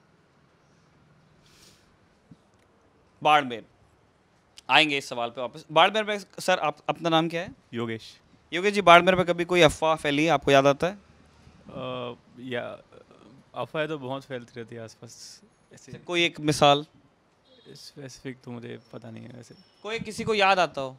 बाड़मेर, आएंगे इस सवाल पे वापस। बाड़मेर में सर, आप अपना नाम क्या है? योगेश। योगेश जी, बाड़मेर में कभी कोई अफवाह फैली है, आपको याद आता है? या अफवाहें तो बहुत फैलती रहती है आसपास। ऐसे कोई एक मिसाल? स्पेसिफिक तो मुझे पता नहीं है वैसे। कोई किसी को याद आता हो?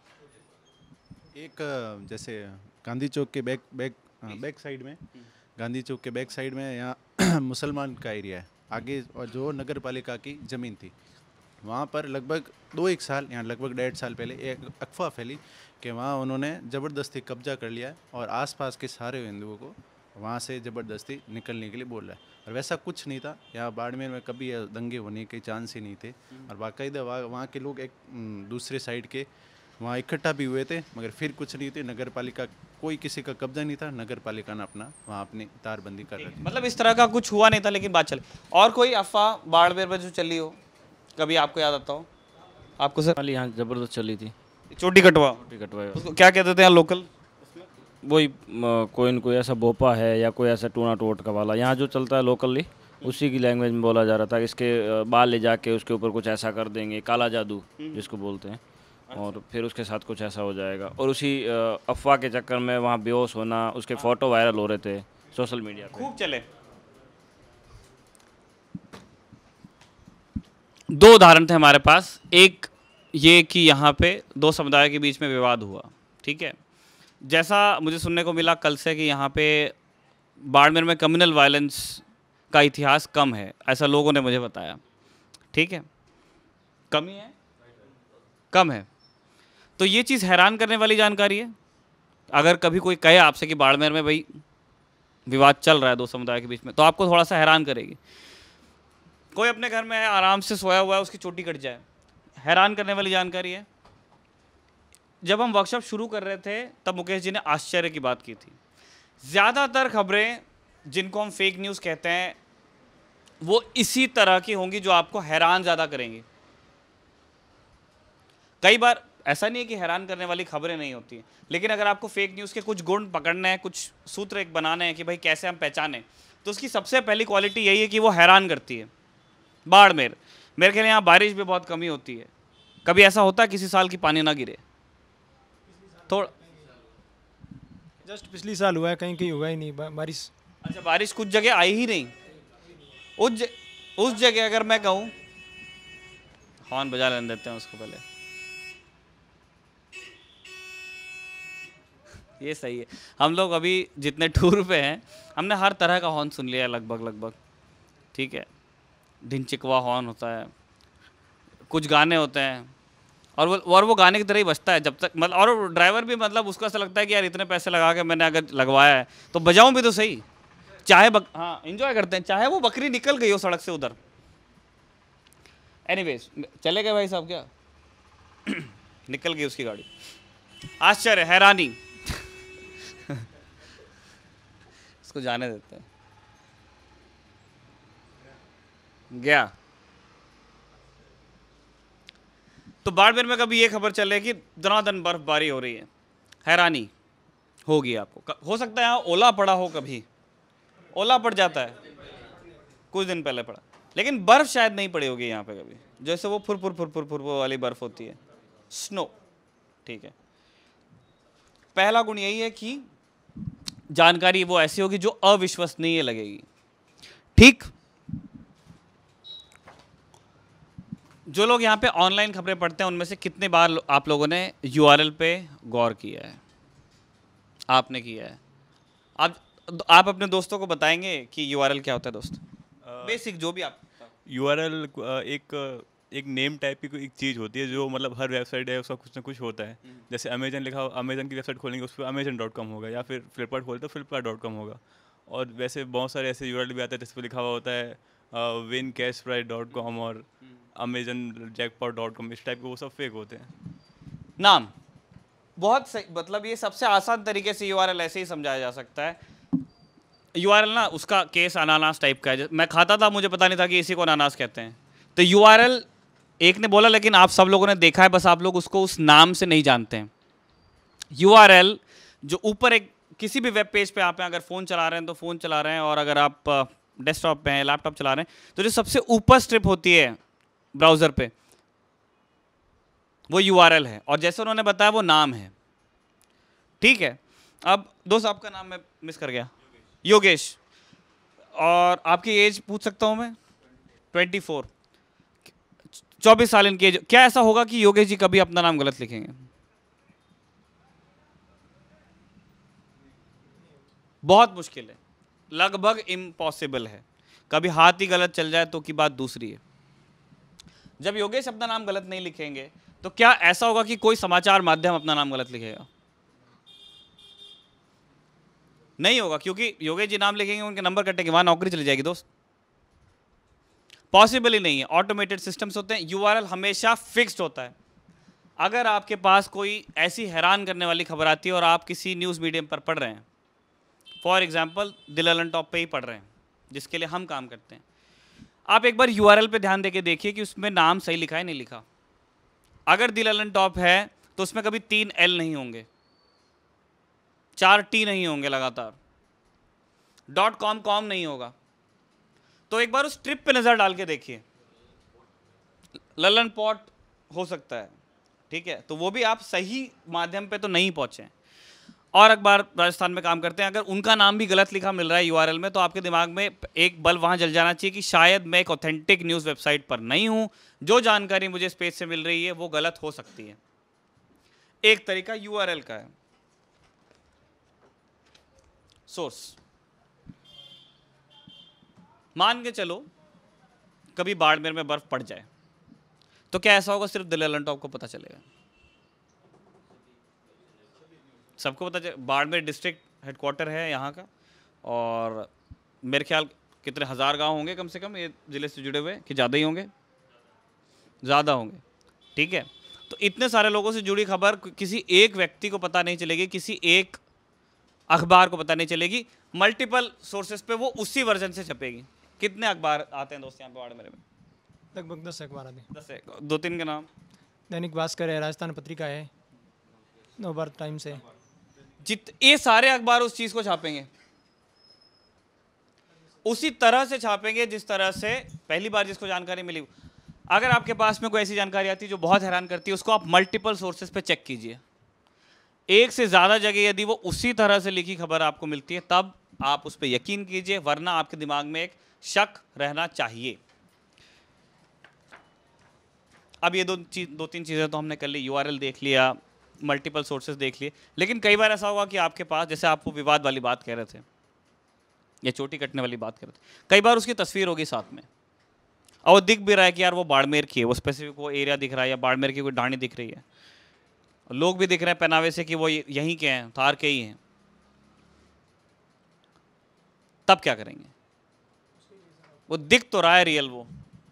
एक जैसे गांधी चौक के बैक साइड में, गांधी चौक के बैक साइड में यहाँ मुसलमान का एरिया है आगे, और जो नगर पालिका की ज़मीन थी, वहाँ पर लगभग 2-1 साल, यहाँ लगभग 1.5 साल पहले एक अफवाह फैली कि वहाँ उन्होंने ज़बरदस्ती कब्जा कर लिया है और आसपास के सारे हिंदुओं को वहाँ से ज़बरदस्ती निकलने के लिए बोल रहा है। और वैसा कुछ नहीं था। यहाँ बाड़मेर में कभी दंगे होने के चांस ही नहीं थे, और बाकायदा वहाँ के लोग एक दूसरे साइड के वहाँ इकट्ठा भी हुए थे, मगर फिर कुछ नहीं थे। नगर पालिका, कोई किसी का कब्जा नहीं था, नगर पालिका ने अपना वहाँ अपनी तारबंदी कर रखी। मतलब इस तरह का कुछ हुआ नहीं था, लेकिन बात चले। और कोई अफवाह बाड़मेर में जो चली हो, कभी आपको याद आता हो? आपको सर? वाली यहाँ ज़बरदस्त चली थी, चोटी कटवा। चोटी कटवाई उसको क्या कहते थे यहाँ लोकल? वही कोई न कोई ऐसा भोपा है या कोई ऐसा टूना टोट का वाला, यहाँ जो चलता है लोकली उसी की लैंग्वेज में बोला जा रहा था। इसके बाल ले जाके उसके ऊपर कुछ ऐसा कर देंगे, काला जादू जिसको बोलते हैं, और फिर उसके साथ कुछ ऐसा हो जाएगा। और उसी अफवाह के चक्कर में वहाँ बेहोश होना, उसके फ़ोटो वायरल हो रहे थे सोशल मीडिया पे। खूब चले। 2 उदाहरण थे हमारे पास। एक ये कि यहाँ पे 2 समुदाय के बीच में विवाद हुआ, ठीक है। जैसा मुझे सुनने को मिला कल से कि यहाँ पे बाड़मेर में कम्युनल वायलेंस का इतिहास कम है, ऐसा लोगों ने मुझे बताया, ठीक है। कमी है, कम है, तो ये चीज़ हैरान करने वाली जानकारी है। अगर कभी कोई कहे आपसे कि बाड़मेर में भाई विवाद चल रहा है 2 समुदाय के बीच में, तो आपको थोड़ा सा हैरान करेगी। कोई अपने घर में है, आराम से सोया हुआ है, उसकी चोटी कट जाए, हैरान करने वाली जानकारी है। जब हम वर्कशॉप शुरू कर रहे थे तब मुकेश जी ने आश्चर्य की बात की थी। ज़्यादातर खबरें जिनको हम फेक न्यूज़ कहते हैं वो इसी तरह की होंगी जो आपको हैरान ज़्यादा करेंगी। कई बार ऐसा नहीं है कि हैरान करने वाली खबरें नहीं होती हैं, लेकिन अगर आपको फेक न्यूज़ के कुछ गुण पकड़ने हैं, कुछ सूत्र एक बनाने हैं कि भाई कैसे हम पहचानें, तो उसकी सबसे पहली क्वालिटी यही है कि वो हैरान करती है। बाड़मेर, मेरे ख्याल यहाँ बारिश भी बहुत कमी होती है। कभी ऐसा होता है किसी साल की पानी ना गिरे? थोड़ा जस्ट पिछली साल हुआ है, कहीं कहीं हुआ ही नहीं बारिश। अच्छा, बारिश कुछ जगह आई ही नहीं। उस जगह अगर मैं कहूँ, हॉर्न बजा लेने देते हैं उसको पहले, ये सही है। हम लोग अभी जितने टूर पे हैं हमने हर तरह का हॉर्न सुन लिया है लगभग, ठीक है। ढिंचिकवा हॉर्न होता है, कुछ गाने होते हैं, और वो गाने की तरह ही बजता है जब तक, मतलब, और ड्राइवर भी मतलब उसको ऐसा लगता है कि यार इतने पैसे लगा के मैंने अगर लगवाया है तो बजाऊं भी तो सही, चाहे हाँ एंजॉय करते हैं, चाहे वो बकरी निकल गई हो सड़क से उधर। एनीवेज, चले गए भाई साहब क्या? निकल गई उसकी गाड़ी। आश्चर्य, हैरानी। इसको जाने देते हैं। गया तो बाड़मेर में कभी ये खबर चले कि दनादन बर्फबारी हो रही है, हैरानी होगी आपको। हो सकता है यहाँ ओला पड़ा हो, कभी ओला पड़ जाता है, कुछ दिन पहले पड़ा, लेकिन बर्फ शायद नहीं पड़ी होगी यहाँ पे कभी, जैसे वो फुर वाली बर्फ होती है, स्नो, ठीक है। पहला गुण यही है कि जानकारी वो ऐसी होगी जो अविश्वसनीय लगेगी, ठीक। जो लोग यहाँ पे ऑनलाइन खबरें पढ़ते हैं उनमें से कितने बार आप लोगों ने URL पे गौर किया है? आपने किया है? आप अपने दोस्तों को बताएंगे कि URL क्या होता है दोस्त? बेसिक जो भी आप URL एक नेम टाइप की कोई एक चीज़ होती है जो मतलब हर वेबसाइट है उसका कुछ ना कुछ होता है। जैसे अमेजन लिखा हो, अमेजन की वेबसाइट खोलेंगे उस पर amazon.com होगा, या फिर फ्लिपकार्ट खोलते तो flipkart.com होगा। और वैसे बहुत सारे ऐसे URL भी आते हैं जिस पर लिखा हुआ होता है wincashprize.com और amazonjackpot.com, इस टाइप के, वो सब फेक होते हैं। नाम बहुत सही, मतलब ये सबसे आसान तरीके से URL ऐसे ही समझाया जा सकता है। URL ना, उसका केस अनानास टाइप का है। मैं खाता था, मुझे पता नहीं था कि इसी को अनानास कहते हैं। तो URL एक ने बोला, लेकिन आप सब लोगों ने देखा है, बस आप लोग उसको उस नाम से नहीं जानते हैं। URL जो ऊपर एक किसी भी वेब पेज पे आप हैं, अगर फ़ोन चला रहे हैं तो फ़ोन चला रहे हैं, और अगर आप डेस्कटॉप पे हैं, लैपटॉप चला रहे हैं, तो जो सबसे ऊपर स्ट्रिप होती है ब्राउज़र पे, वो URL है। और जैसे उन्होंने बताया वो नाम है, ठीक है। अब दोस्त, आपका नाम मैं मिस कर गया। योगेश। और आपकी एज पूछ सकता हूँ मैं? 24, 24 साल इनकी एज। क्या ऐसा होगा कि योगेश जी कभी अपना नाम गलत लिखेंगे? बहुत मुश्किल है, लगभग इम्पॉसिबल है। कभी हाथ ही गलत चल जाए तो की बात दूसरी है। जब योगेश अपना नाम गलत नहीं लिखेंगे तो क्या ऐसा होगा कि कोई समाचार माध्यम अपना नाम गलत लिखेगा? नहीं होगा, क्योंकि योगेश जी नाम लिखेंगे, उनके नंबर कटेंगे, वहां नौकरी चली जाएगी दोस्त। पॉसिबल ही नहीं है। ऑटोमेटेड सिस्टम्स होते हैं, URL हमेशा फिक्स्ड होता है। अगर आपके पास कोई ऐसी हैरान करने वाली खबर आती है और आप किसी न्यूज़ मीडियम पर पढ़ रहे हैं, फॉर एग्जाम्पल दिललन टॉप पे ही पढ़ रहे हैं जिसके लिए हम काम करते हैं, आप एक बार URL पे ध्यान देके देखिए कि उसमें नाम सही लिखा है नहीं लिखा। अगर द ललन टॉप है तो उसमें कभी 3 L नहीं होंगे, 4 T नहीं होंगे लगातार, .com नहीं होगा। तो एक बार उस ट्रिप पे नज़र डाल के देखिए, ललन पॉट हो सकता है, ठीक है, तो वो भी आप सही माध्यम पे तो नहीं पहुंचे। और अखबार राजस्थान में काम करते हैं, अगर उनका नाम भी गलत लिखा मिल रहा है URL में, तो आपके दिमाग में एक बल्ब वहाँ जल जाना चाहिए कि शायद मैं एक ऑथेंटिक न्यूज़ वेबसाइट पर नहीं हूँ, जो जानकारी मुझे इस पेज से मिल रही है वो गलत हो सकती है। एक तरीका URL का है। सोर्स, मान के चलो कभी बाड़मेर में बर्फ पड़ जाए तो क्या ऐसा होगा सिर्फ द ललन टॉप को पता चलेगा? सबको पता चले। बाड़मेर डिस्ट्रिक्ट हेडक्वार्टर है यहाँ का, और मेरे ख्याल कितने 1000 गांव होंगे कम से कम ये ज़िले से जुड़े हुए, कि ज़्यादा ही होंगे? ज़्यादा होंगे, ठीक है। तो इतने सारे लोगों से जुड़ी खबर किसी एक व्यक्ति को पता नहीं चलेगी, किसी एक अखबार को पता नहीं चलेगी, मल्टीपल सोर्सेज पे वो उसी वर्जन से छपेगी। कितने अखबार आते हैं दोस्त यहाँ पे बाड़मेर में? लगभग 10 अखबार आते हैं। 10 2-3 के नाम? दैनिक भास्कर है, राजस्थान पत्रिका है, नवभारत टाइम्स है। ये सारे अखबार उस चीज़ को छापेंगे, उसी तरह से छापेंगे जिस तरह से पहली बार जिसको जानकारी मिली। अगर आपके पास में कोई ऐसी जानकारी आती है जो बहुत हैरान करती है, उसको आप मल्टीपल सोर्सेज पे चेक कीजिए। एक से ज़्यादा जगह यदि वो उसी तरह से लिखी खबर आपको मिलती है, तब आप उस पर यकीन कीजिए, वरना आपके दिमाग में एक शक रहना चाहिए। अब ये 2-3 चीज़ें तो हमने कर ली, URL देख लिया, मल्टीपल सोर्सेज देख लिए, लेकिन कई बार ऐसा होगा कि आपके पास, जैसे आप वो विवाद वाली बात कह रहे थे या चोटी कटने वाली बात कर रहे थे, कई बार उसकी तस्वीर होगी साथ में और वो दिख भी रहा है कि यार वो बाड़मेर की है, वो स्पेसिफिक वो एरिया दिख रहा है, या बाड़मेर की कोई ढाणी दिख रही है, लोग भी दिख रहे हैं पहनावे से कि वो यहीं के हैं, थार के ही हैं। तब क्या करेंगे? वो दिख तो रहा है रियल, वो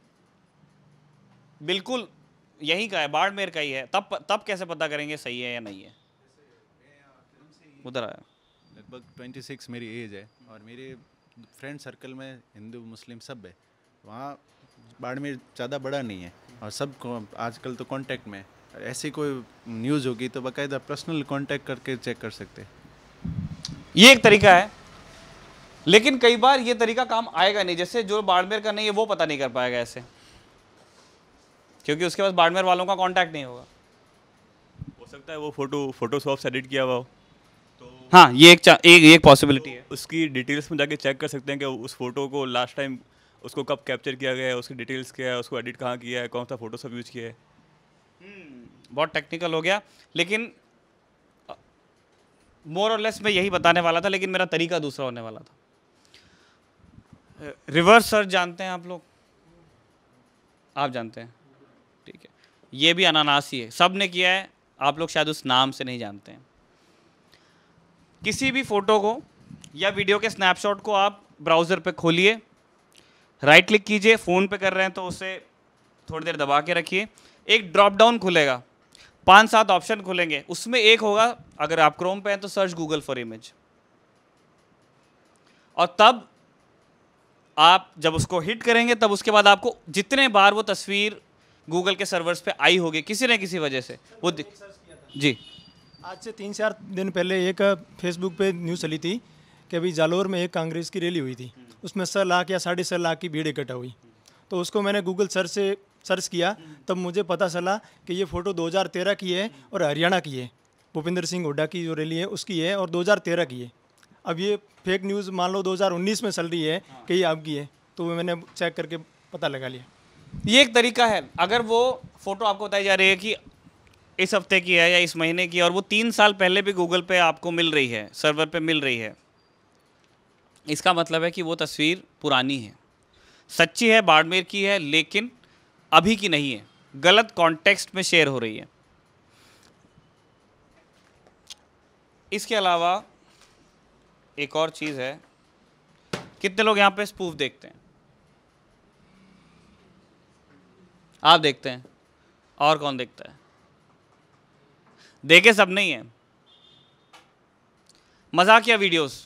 बिल्कुल यहीं का है, बाड़मेर का ही है, तब कैसे पता करेंगे सही है या नहीं है? उधर आया। लगभग 26 मेरी एज है, और मेरे फ्रेंड सर्कल में हिंदू मुस्लिम सब है। वहाँ बाड़मेर ज़्यादा बड़ा नहीं है, और सब आजकल तो कांटेक्ट में है। ऐसी कोई न्यूज़ होगी तो बाकायदा पर्सनल कांटेक्ट करके चेक कर सकते हैं। ये एक तरीका है, लेकिन कई बार ये तरीका काम आएगा नहीं। जैसे जो बाड़मेर का नहीं है वो पता नहीं कर पाएगा ऐसे, क्योंकि उसके पास बाड़मेर वालों का कांटेक्ट नहीं होगा। हो सकता है वो फोटोशॉप से एडिट किया हुआ हो, तो हाँ, ये एक पॉसिबिलिटी है। उसकी डिटेल्स में जाके चेक कर सकते हैं कि उस फोटो को लास्ट टाइम उसको कब कैप्चर किया गया है, उसकी डिटेल्स क्या है, उसको एडिट कहाँ किया है, कौन सा फोटोशॉप यूज किया है। बहुत टेक्निकल हो गया, लेकिन मोर और लेस मैं यही बताने वाला था, लेकिन मेरा तरीका दूसरा होने वाला था। रिवर्स सर्च जानते हैं आप लोग? आप जानते हैं, ठीक है। ये भी अनानास ही है, सब ने किया है, आप लोग शायद उस नाम से नहीं जानते हैं। किसी भी फोटो को या वीडियो के स्नैपशॉट को आप ब्राउज़र पे खोलिए, राइट क्लिक कीजिए, फ़ोन पे कर रहे हैं तो उसे थोड़ी देर दबा के रखिए, एक ड्रॉप डाउन खुलेगा, 5-7 ऑप्शन खुलेंगे, उसमें एक होगा, अगर आप क्रोम पे हैं तो सर्च गूगल फॉर इमेज, और तब आप जब उसको हिट करेंगे तब उसके बाद आपको जितने बार वो तस्वीर गूगल के सर्वर्स पे आई होगी किसी न किसी वजह से वो जी। आज से 3-4 दिन पहले एक फेसबुक पे न्यूज़ चली थी कि अभी जालोर में एक कांग्रेस की रैली हुई थी, उसमें 100 लाख या 6.5 लाख की भीड़ इकट्ठा हुई। तो उसको मैंने गूगल से सर्च किया, तब मुझे पता चला कि ये फ़ोटो 2013 की है और हरियाणा की है, भूपेंद्र सिंह हुड्डा की जो रैली है उसकी है, और 2013 की है। अब ये फेक न्यूज़ मान लो 2019 में चल रही है कि ये आपकी है, तो मैंने चेक करके पता लगा लिया। ये एक तरीका है। अगर वो फ़ोटो आपको बताई जा रही है कि इस हफ्ते की है या इस महीने की, और वो 3 साल पहले भी गूगल पे आपको मिल रही है, सर्वर पे मिल रही है, इसका मतलब है कि वो तस्वीर पुरानी है, सच्ची है, बाड़मेर की है, लेकिन अभी की नहीं है, गलत कॉन्टेक्स्ट में शेयर हो रही है। इसके अलावा एक और चीज़ है, कितने लोग यहाँ पे स्पूफ देखते हैं? आप देखते हैं, और कौन देखता है? देखे सब नहीं है। मजाकिया वीडियोस,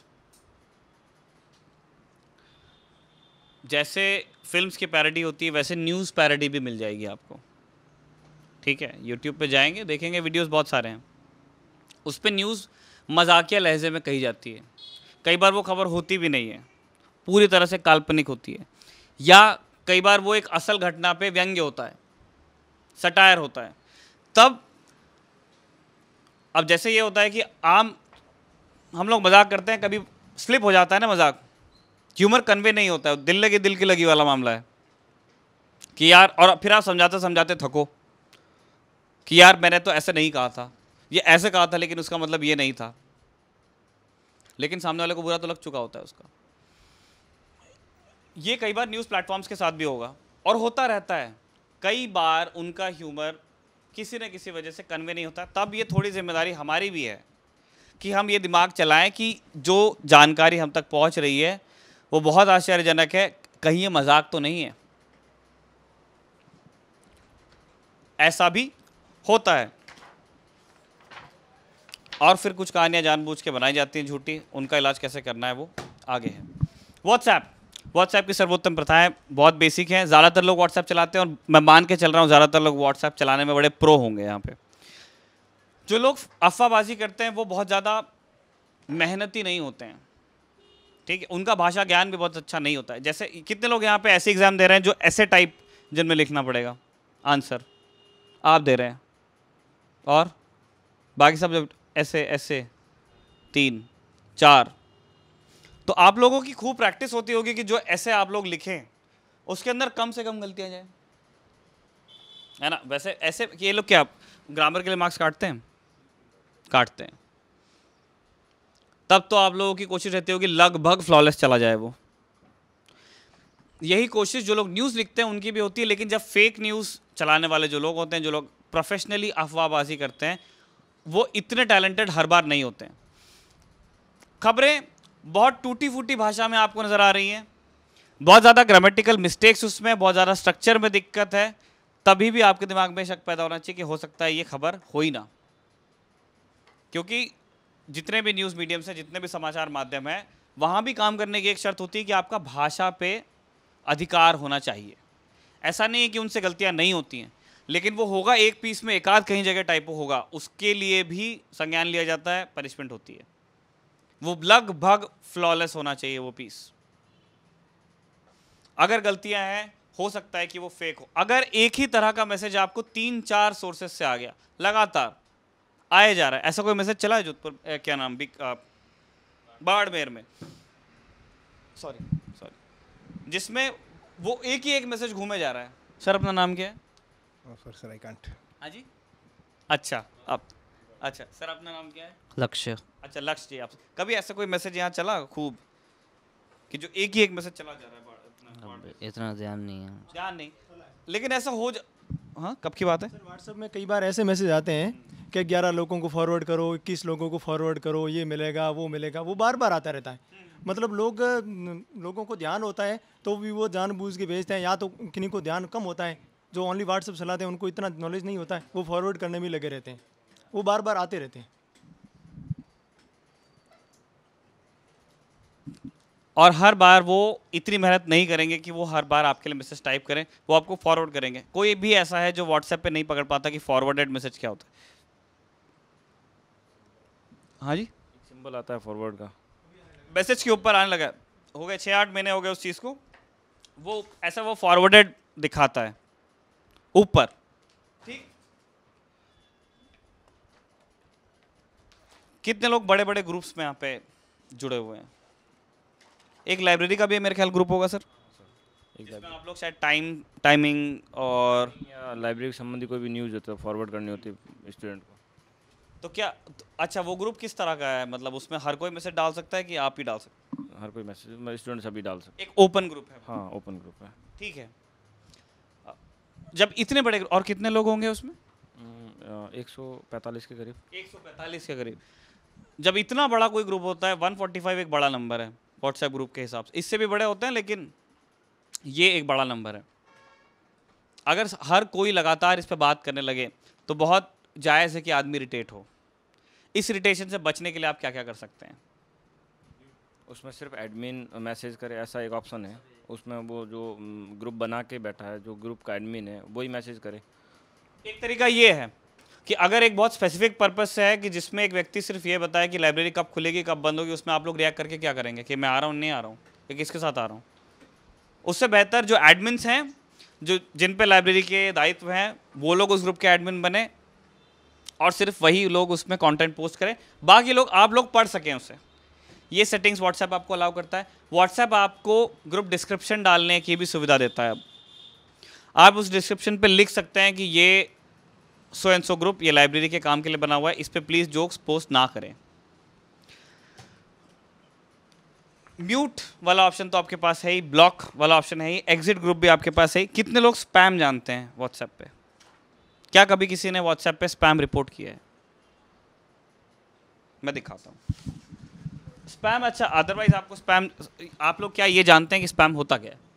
जैसे फिल्म्स की पैरोडी होती है वैसे न्यूज़ पैरोडी भी मिल जाएगी आपको, ठीक है, यूट्यूब पे जाएंगे, देखेंगे, वीडियोस बहुत सारे हैं, उस पर न्यूज़ मजाकिया लहजे में कही जाती है। कई बार वो खबर होती भी नहीं है, पूरी तरह से काल्पनिक होती है, या कई बार वो एक असल घटना पे व्यंग्य होता है, सटायर होता है। तब अब जैसे ये होता है कि आम हम लोग मजाक करते हैं, कभी स्लिप हो जाता है ना मजाक, ह्यूमर कन्वे नहीं होता है, दिल लगी दिल की लगी वाला मामला है कि यार, और फिर आप समझाते समझाते थको कि यार मैंने तो ऐसे नहीं कहा था, ये ऐसे कहा था लेकिन उसका मतलब ये नहीं था, लेकिन सामने वाले को बुरा तो लग चुका होता है उसका। ये कई बार न्यूज़ प्लेटफॉर्म्स के साथ भी होगा और होता रहता है। कई बार उनका ह्यूमर किसी न किसी वजह से कन्वे नहीं होता, तब ये थोड़ी जिम्मेदारी हमारी भी है कि हम ये दिमाग चलाएं कि जो जानकारी हम तक पहुंच रही है वो बहुत आश्चर्यजनक है, कहीं ये मजाक तो नहीं है। ऐसा भी होता है। और फिर कुछ कहानियां जानबूझ के बनाई जाती हैं झूठी, उनका इलाज कैसे करना है वो आगे है। व्हाट्सएप की सर्वोत्तम प्रथाएं बहुत बेसिक हैं। ज़्यादातर लोग व्हाट्सएप चलाते हैं और मैं मान के चल रहा हूँ ज़्यादातर लोग व्हाट्सएप चलाने में बड़े प्रो होंगे। यहाँ पे जो लोग अफवाहबाजी करते हैं वो बहुत ज़्यादा मेहनती नहीं होते हैं, ठीक है, उनका भाषा ज्ञान भी बहुत अच्छा नहीं होता है। जैसे कितने लोग यहाँ पे ऐसे एग्ज़ाम दे रहे हैं जो ऐसे टाइप जिनमें लिखना पड़ेगा आंसर, आप दे रहे हैं, और बाकी सब जब ऐसे ऐसे 3 4, तो आप लोगों की खूब प्रैक्टिस होती होगी कि जो ऐसे आप लोग लिखें उसके अंदर कम से कम गलतियां जाए, है ना। वैसे ऐसे ये लोग क्या ग्रामर के लिए मार्क्स काटते हैं, तब तो आप लोगों की कोशिश रहती होगी लगभग फ्लॉलेस चला जाए वो। यही कोशिश जो लोग न्यूज़ लिखते हैं उनकी भी होती है, लेकिन जब फेक न्यूज़ चलाने वाले जो लोग होते हैं, जो लोग प्रोफेशनली अफवाहबाजी करते हैं, वो इतने टैलेंटेड हर बार नहीं होते हैं। खबरें बहुत टूटी फूटी भाषा में आपको नज़र आ रही हैं, बहुत ज़्यादा ग्रामेटिकल मिस्टेक्स उसमें, बहुत ज़्यादा स्ट्रक्चर में दिक्कत है, तभी भी आपके दिमाग में शक पैदा होना चाहिए कि हो सकता है ये खबर हो ही ना। क्योंकि जितने भी न्यूज़ मीडियम्स हैं, जितने भी समाचार माध्यम हैं, वहाँ भी काम करने की एक शर्त होती है कि आपका भाषा पे अधिकार होना चाहिए। ऐसा नहीं है कि उनसे गलतियाँ नहीं होती हैं, लेकिन वो होगा एक पीस में एक आध कहीं जगह टाइपो होगा, उसके लिए भी संज्ञान लिया जाता है, पनिशमेंट होती है। वो लगभग फ्लॉलेस होना चाहिए वो पीस। अगर गलतियां हैं हो सकता है कि वो फेक हो। अगर एक ही तरह का मैसेज आपको 3-4 सोर्सेस से आ गया, लगातार आए जा रहा है, ऐसा कोई मैसेज चला है जोधपुर क्या नाम बाड़मेर में, सॉरी, जिसमें वो एक ही एक मैसेज घूमे जा रहा है। सर अपना नाम क्या है? Sir I can't. हाँ जी, अच्छा आप, अच्छा सर अपना नाम क्या है? लक्ष्य। अच्छा लक्ष्य जी, आप कभी ऐसा कोई मैसेज यहाँ चला खूब कि जो एक ही एक मैसेज चला जा रहा है? इतना ध्यान नहीं है, लेकिन ऐसा हो हाँ, कब की बात है? सर व्हाट्सएप में कई बार ऐसे मैसेज आते हैं कि 11 लोगों को फॉरवर्ड करो, 21 लोगों को फॉरवर्ड करो, ये मिलेगा वो मिलेगा, वो बार बार आता रहता है। मतलब लोगों को ध्यान होता है तो भी वो जानबूझ के भेजते हैं, या तो किन्हीं को ध्यान कम होता है, जो ओनली व्हाट्सएप चलाते हैं उनको इतना नॉलेज नहीं होता है, वो फॉरवर्ड करने में लगे रहते हैं, वो बार बार आते रहते हैं। और हर बार वो इतनी मेहनत नहीं करेंगे कि वो हर बार आपके लिए मैसेज टाइप करें, वो आपको फॉरवर्ड करेंगे। कोई भी ऐसा है जो व्हाट्सएप पे नहीं पकड़ पाता कि फॉरवर्डेड मैसेज क्या होता है? हाँ जी, सिंबल आता है फॉरवर्ड का, मैसेज के ऊपर आने लगा, हो गए 6-8 महीने हो गए उस चीज़ को, वो ऐसा वो फॉरवर्डेड दिखाता है ऊपर, ठीक। कितने लोग बड़े बड़े ग्रुप्स में यहाँ पे जुड़े हुए हैं? एक लाइब्रेरी का भी मेरे ख्याल ग्रुप होगा सर, जिसमें आप लोग शायद टाइमिंग और या लाइब्रेरी संबंधी कोई भी न्यूज़ होता है फॉरवर्ड करनी होती है स्टूडेंट को। तो क्या अच्छा वो ग्रुप किस तरह का है? मतलब उसमें हर कोई मैसेज डाल सकता है कि आप ही डाल सकते हैं? हर कोई मैसेज स्टूडेंट सभी डाल सकते हैं। एक ओपन ग्रुप है? हाँ ओपन ग्रुप है। ठीक है। जब इतने बड़े और कितने लोग होंगे उसमें? 145 के करीब। 145 के करीब। जब इतना बड़ा कोई ग्रुप होता है, 145 एक बड़ा नंबर है व्हाट्सएप ग्रुप के हिसाब से, इससे भी बड़े होते हैं लेकिन ये एक बड़ा नंबर है। अगर हर कोई लगातार इस पर बात करने लगे तो बहुत जायज़ है कि आदमी इरिटेट हो। इस इरिटेशन से बचने के लिए आप क्या क्या कर सकते हैं? उसमें सिर्फ एडमिन मैसेज करे ऐसा एक ऑप्शन है, उसमें वो जो ग्रुप बना के बैठा है, जो ग्रुप का एडमिन है वही मैसेज करे, एक तरीका ये है कि अगर एक बहुत स्पेसिफिक पर्पस है कि जिसमें एक व्यक्ति सिर्फ ये बताए कि लाइब्रेरी कब खुलेगी कब बंद होगी, उसमें आप लोग रिएक्ट करके क्या करेंगे कि मैं आ रहा हूँ नहीं आ रहा हूँ या किसके साथ आ रहा हूँ। उससे बेहतर जो एडमिन्स हैं, जो जिन पे लाइब्रेरी के दायित्व हैं, वो लोग उस ग्रुप के एडमिन बने और सिर्फ वही लोग उसमें कंटेंट पोस्ट करें, बाकी लोग आप लोग पढ़ सकें उसे। ये सेटिंग्स व्हाट्सएप आपको अलाउ करता है। व्हाट्सएप आपको ग्रुप डिस्क्रिप्शन डालने की भी सुविधा देता है। अब आप उस डिस्क्रिप्शन पे लिख सकते हैं कि ये सो एंड सो ग्रुप ये लाइब्रेरी के काम के लिए बना हुआ है, इस पे प्लीज़ जोक्स पोस्ट ना करें। म्यूट वाला ऑप्शन तो आपके पास है ही, ब्लॉक वाला ऑप्शन है ही, एग्जिट ग्रुप भी आपके पास है ही। कितने लोग स्पैम जानते हैं व्हाट्सएप पे? क्या कभी किसी ने व्हाट्सएप पे स्पैम रिपोर्ट किया है? मैं दिखाता हूँ स्पैम। अच्छा, अदरवाइज आपको स्पैम, आप लोग क्या ये जानते हैं कि स्पैम होता क्या है?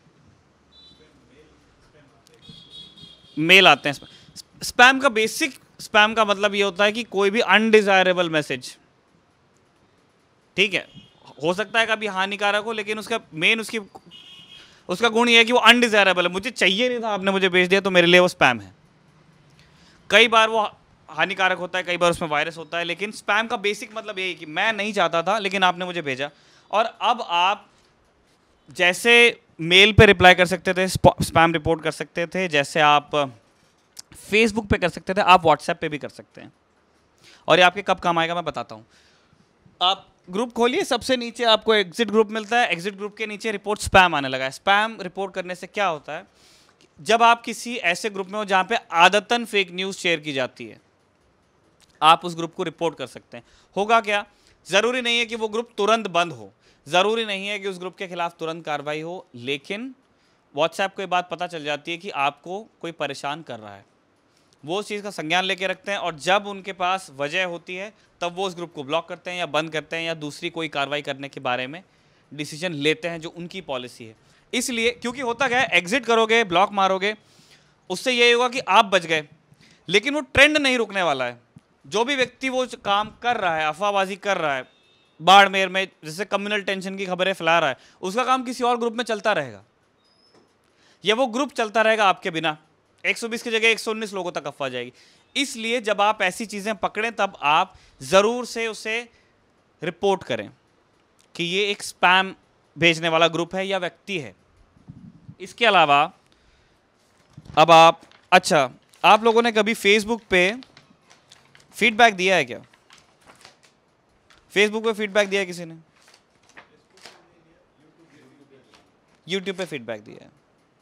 मेल आते हैं। स्पैम का बेसिक स्पैम का मतलब ये होता है कि कोई भी अनडिजायरेबल मैसेज, ठीक है, हो सकता है कभी हानिकारक हो, लेकिन उसका मेन उसका गुण ये है कि वो अनडिजायरेबल है। मुझे चाहिए नहीं था, आपने मुझे भेज दिया, तो मेरे लिए वो स्पैम है। कई बार वो हानिकारक होता है, कई बार उसमें वायरस होता है, लेकिन स्पैम का बेसिक मतलब यही कि मैं नहीं चाहता था लेकिन आपने मुझे भेजा। और अब आप जैसे मेल पे रिप्लाई कर सकते थे, स्पैम रिपोर्ट कर सकते थे, जैसे आप फेसबुक पे कर सकते थे, आप व्हाट्सएप पे भी कर सकते हैं। और ये आपके कब काम आएगा मैं बताता हूँ। आप ग्रुप खोलिए, सबसे नीचे आपको एग्जिट ग्रुप मिलता है। एग्जिट ग्रुप के नीचे रिपोर्ट स्पैम आने लगा है। स्पैम रिपोर्ट करने से क्या होता है, जब आप किसी ऐसे ग्रुप में हो जहाँ पे आदतन फेक न्यूज़ शेयर की जाती है, आप उस ग्रुप को रिपोर्ट कर सकते हैं। होगा क्या, ज़रूरी नहीं है कि वो ग्रुप तुरंत बंद हो, ज़रूरी नहीं है कि उस ग्रुप के खिलाफ तुरंत कार्रवाई हो, लेकिन व्हाट्सएप को ये बात पता चल जाती है कि आपको कोई परेशान कर रहा है। वो उस चीज़ का संज्ञान लेके रखते हैं और जब उनके पास वजह होती है तब वो उस ग्रुप को ब्लॉक करते हैं या बंद करते हैं या दूसरी कोई कार्रवाई करने के बारे में डिसीजन लेते हैं, जो उनकी पॉलिसी है। इसलिए क्योंकि होता क्या है, एग्जिट करोगे, ब्लॉक मारोगे, उससे ये होगा कि आप बच गए, लेकिन वो ट्रेंड नहीं रुकने वाला है। जो भी व्यक्ति वो काम कर रहा है, अफवाहबाजी कर रहा है, बाड़मेर में जैसे कम्युनल टेंशन की खबरें फैला रहा है, उसका काम किसी और ग्रुप में चलता रहेगा, या वो ग्रुप चलता रहेगा आपके बिना। 120 की जगह 119 लोगों तक अफवाह जाएगी। इसलिए जब आप ऐसी चीज़ें पकड़ें तब आप ज़रूर से उसे रिपोर्ट करें कि ये एक स्पैम भेजने वाला ग्रुप है या व्यक्ति है। इसके अलावा अब आप लोगों ने कभी फेसबुक पे फीडबैक दिया है क्या? फेसबुक पे फीडबैक दिया है किसी ने? यूट्यूब पे फीडबैक दिया है।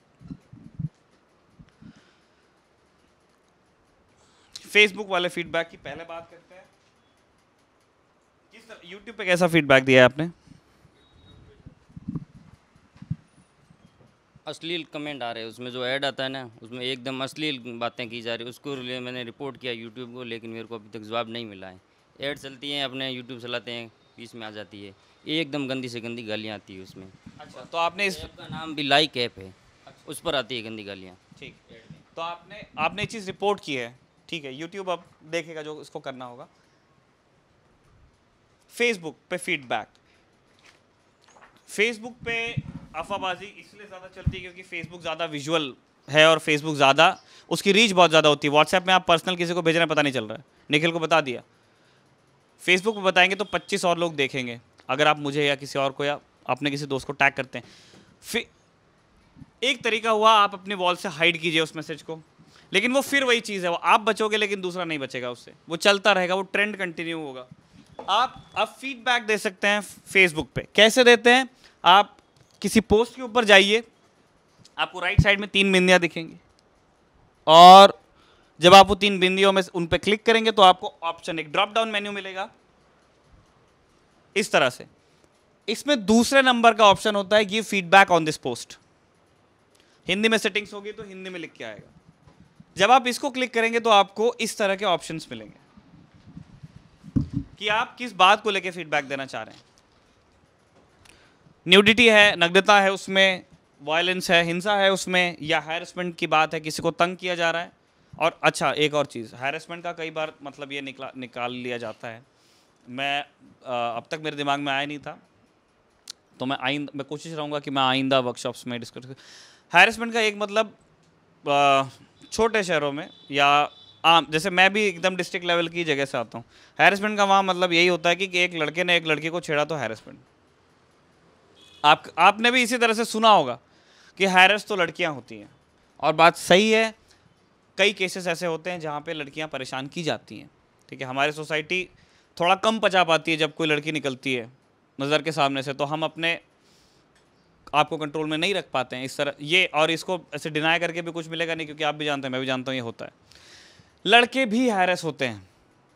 फेसबुक वाले फीडबैक की पहले बात करते हैं। किस तरह यूट्यूब पे कैसा फीडबैक दिया है आपने? अश्लील कमेंट आ रहे हैं उसमें, जो ऐड आता है ना उसमें एकदम अश्लील बातें की जा रही है। उसको मैंने रिपोर्ट किया यूट्यूब को, लेकिन मेरे को अभी तक जवाब नहीं मिला है। ऐड चलती हैं, अपने यूट्यूब चलाते हैं, बीच में आ जाती है एकदम गंदी से गंदी गालियाँ आती है उसमें। अच्छा, तो आपने इस ऐप का नाम भी लाइक ऐप है, उस पर आती है गंदी गालियाँ। ठीक, तो आपने ये चीज़ रिपोर्ट की है, ठीक है। यूट्यूब अब देखेगा जो इसको करना होगा। फेसबुक पे फीडबैक, फेसबुक पे अफवाहबाजी इसलिए ज़्यादा चलती है क्योंकि फेसबुक ज़्यादा विजुअल है और फेसबुक ज़्यादा, उसकी रीच बहुत ज़्यादा होती है। व्हाट्सएप में आप पर्सनल किसी को भेज रहे हैं, पता नहीं चल रहा है, निखिल को बता दिया। फेसबुक पे बताएंगे तो 25 और लोग देखेंगे, अगर आप मुझे या किसी और को या अपने किसी दोस्त को टैग करते हैं। फिर एक तरीका हुआ, आप अपनी वॉल से हाइड कीजिए उस मैसेज को, लेकिन वो फिर वही चीज़ है, वो आप बचोगे लेकिन दूसरा नहीं बचेगा उससे, वो चलता रहेगा, वो ट्रेंड कंटिन्यू होगा। आप फीडबैक दे सकते हैं फेसबुक पे। कैसे देते हैं? आप किसी पोस्ट के ऊपर जाइए, आपको राइट साइड में 3 बिंदियाँ दिखेंगी और जब आप वो 3 बिंदियों में उन पर क्लिक करेंगे तो आपको ऑप्शन, एक ड्रॉप डाउन मेन्यू मिलेगा इस तरह से। इसमें दूसरे नंबर का ऑप्शन होता है give feedback on this post. Hindi में सेटिंग्स होगी तो हिंदी में लिख के आएगा। जब आप इसको क्लिक करेंगे तो आपको इस तरह के ऑप्शंस मिलेंगे कि आप किस बात को लेकर फीडबैक देना चाह रहे हैं। न्यूडिटी है, नग्नता है उसमें, वायलेंस है, हिंसा है उसमें, या हैरेसमेंट की बात है, किसी को तंग किया जा रहा है। और अच्छा, एक और चीज़, हैरेसमेंट का कई बार मतलब ये निकाल लिया जाता है। मैं अब तक मेरे दिमाग में आया नहीं था, तो मैं कोशिश रहूँगा कि मैं आइंदा वर्कशॉप्स में डिस्कस। हैरेसमेंट का एक मतलब छोटे शहरों में या आम, जैसे मैं भी एकदम डिस्ट्रिक्ट लेवल की जगह से आता हूँ, हैरेसमेंट का वहाँ मतलब यही होता है कि एक लड़के ने एक लड़की को छेड़ा तो हैरेसमेंट। आपने भी इसी तरह से सुना होगा कि हैरेस तो लड़कियाँ होती हैं, और बात सही है। कई केसेस ऐसे होते हैं जहाँ पे लड़कियाँ परेशान की जाती हैं, ठीक है। हमारी सोसाइटी थोड़ा कम पचा पाती है जब कोई लड़की निकलती है नज़र के सामने से, तो हम अपने आप को कंट्रोल में नहीं रख पाते हैं इस तरह ये, और इसको ऐसे डिनाई करके भी कुछ मिलेगा नहीं, क्योंकि आप भी जानते हैं, मैं भी जानता हूँ, ये होता है। लड़के भी हैरेस होते हैं,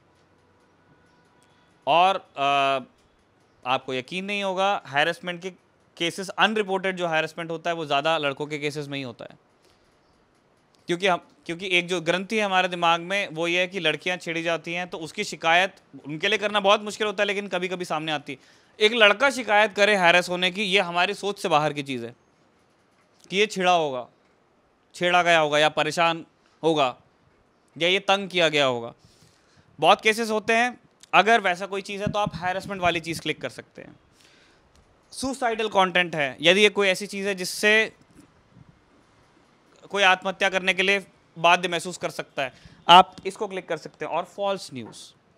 और आपको यकीन नहीं होगा, हैरेसमेंट के केसेस अनरिपोर्टेड जो हैरेसमेंट होता है वो ज़्यादा लड़कों के केसेस में ही होता है, क्योंकि एक जो ग्रंथि है हमारे दिमाग में वो ये है कि लड़कियां छेड़ी जाती हैं तो उसकी शिकायत उनके लिए करना बहुत मुश्किल होता है, लेकिन कभी कभी सामने आती है। एक लड़का शिकायत करे हैरेस होने की, ये हमारी सोच से बाहर की चीज़ है कि ये छेड़ा होगा, छेड़ा गया होगा, या परेशान होगा, या ये तंग किया गया होगा। बहुत केसेस होते हैं। अगर वैसा कोई चीज़ है तो आप हैरेसमेंट वाली चीज़ क्लिक कर सकते हैं। सुसाइडल कंटेंट है, यदि ये कोई ऐसी चीज़ है जिससे कोई आत्महत्या करने के लिए बाध्य महसूस कर सकता है, आप इसको क्लिक कर सकते हैं। और फॉल्स न्यूज़,